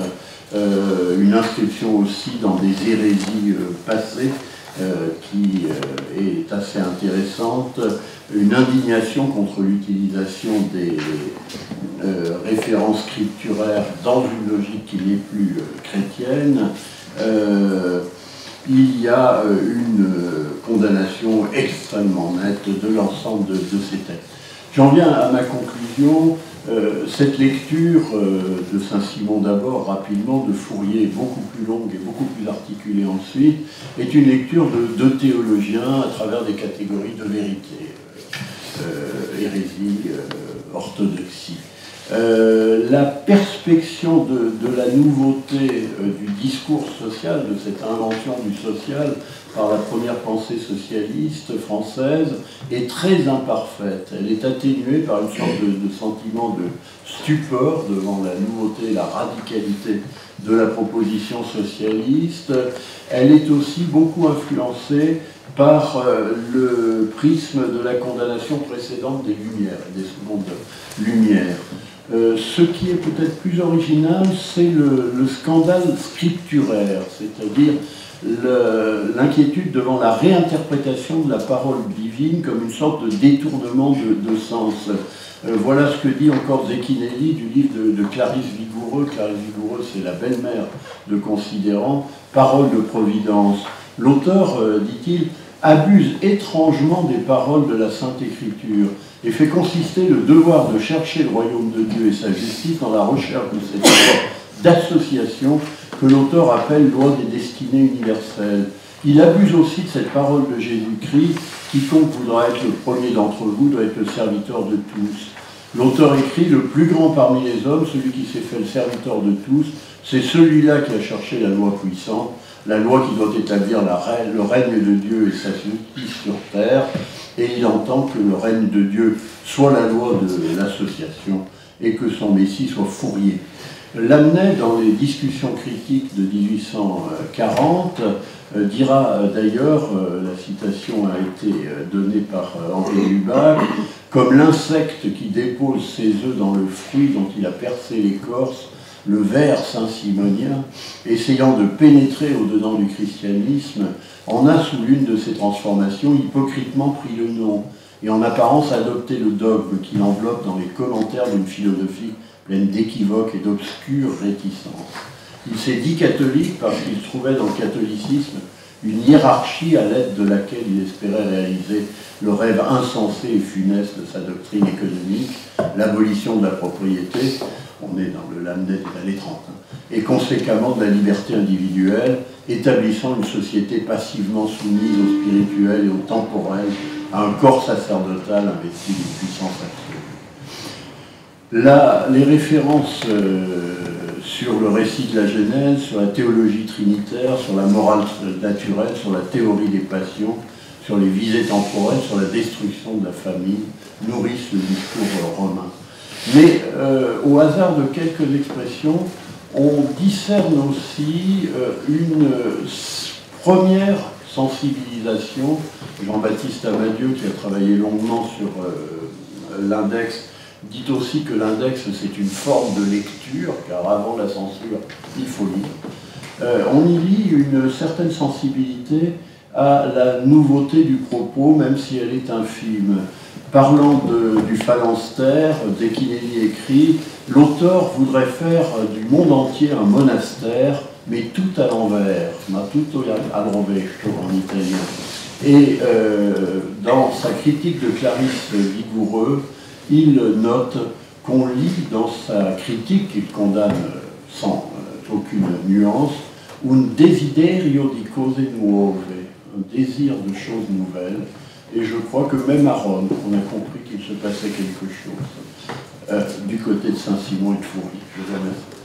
S5: euh, une inscription aussi dans des hérésies euh, passées, Euh, qui euh, est assez intéressante, une indignation contre l'utilisation des euh, références scripturaires dans une logique qui n'est plus euh, chrétienne. Euh, il y a euh, une euh, condamnation extrêmement nette de l'ensemble de, de ces textes. J'en viens à ma conclusion. Euh, cette lecture euh, de Saint-Simon d'abord, rapidement, de Fourier, beaucoup plus longue et beaucoup plus articulée ensuite, est une lecture de, de théologiens à travers des catégories de vérité, euh, hérésie, euh, orthodoxie. Euh, la perspection de, de la nouveauté euh, du discours social, de cette invention du social par la première pensée socialiste française, est très imparfaite. Elle est atténuée par une sorte de, de sentiment de stupeur devant la nouveauté et la radicalité de la proposition socialiste. Elle est aussi beaucoup influencée par euh, le prisme de la condamnation précédente des Lumières, des secondes Lumières. Euh, ce qui est peut-être plus original, c'est le, le scandale scripturaire, c'est-à-dire l'inquiétude devant la réinterprétation de la parole divine comme une sorte de détournement de, de sens. Euh, voilà ce que dit encore Zecchinelli du livre de, de Clarisse Vigoureux. Clarisse Vigoureux, c'est la belle-mère de Considérant, Parole de Providence. L'auteur, euh, dit-il, abuse étrangement des paroles de la Sainte Écriture. et fait consister le devoir de chercher le royaume de Dieu et sa justice dans la recherche de cette loi d'association que l'auteur appelle loi des destinées universelles. Il abuse aussi de cette parole de Jésus-Christ, quiconque voudra être le premier d'entre vous doit être le serviteur de tous. L'auteur écrit, le plus grand parmi les hommes, celui qui s'est fait le serviteur de tous, c'est celui-là qui a cherché la loi puissante, la loi qui doit établir la règne, le règne de Dieu et sa justice sur terre, et il entend que le règne de Dieu soit la loi de l'association et que son Messie soit Fourier. Lamennais, dans les discussions critiques de mille huit cent quarante, euh, dira euh, d'ailleurs, euh, la citation a été euh, donnée par euh, Henri Lubac, comme l'insecte qui dépose ses œufs dans le fruit dont il a percé l'écorce, le ver saint-simonien, essayant de pénétrer au-dedans du christianisme, en a sous l'une de ces transformations hypocritement pris le nom, et en apparence adopté le dogme qui l'enveloppe dans les commentaires d'une philosophie pleine d'équivoques et d'obscures réticences. Il s'est dit catholique parce qu'il trouvait dans le catholicisme une hiérarchie à l'aide de laquelle il espérait réaliser le rêve insensé et funeste de sa doctrine économique, l'abolition de la propriété, on est dans le Lamennais des années trente, hein, et conséquemment de la liberté individuelle, établissant une société passivement soumise au spirituel et au temporel, à un corps sacerdotal investi d'une puissance absolue. Là, les références euh, sur le récit de la Genèse, sur la théologie trinitaire, sur la morale naturelle, sur la théorie des passions, sur les visées temporelles, sur la destruction de la famille, nourrissent le discours romain. Mais euh, au hasard de quelques expressions, on discerne aussi euh, une euh, première sensibilisation. Jean-Baptiste Amadieu, qui a travaillé longuement sur euh, l'index, dit aussi que l'index c'est une forme de lecture, car avant la censure, il faut lire. Euh, on y lit une certaine sensibilité à la nouveauté du propos, même si elle est infime. Parlant de, du phalanstère, Zecchinelli écrit « L'auteur voudrait faire du monde entier un monastère, mais tout à l'envers, ma tutto al rovescio en italien. » Et euh, dans sa critique de Clarisse Vigoureux, il note qu'on lit dans sa critique, qu'il condamne sans euh, aucune nuance, « un desiderio di cose nuove », un désir de choses nouvelles. Et je crois que même à Rome, on a compris qu'il se passait quelque chose euh, du côté de Saint-Simon et de Fourier. Je vous remercie.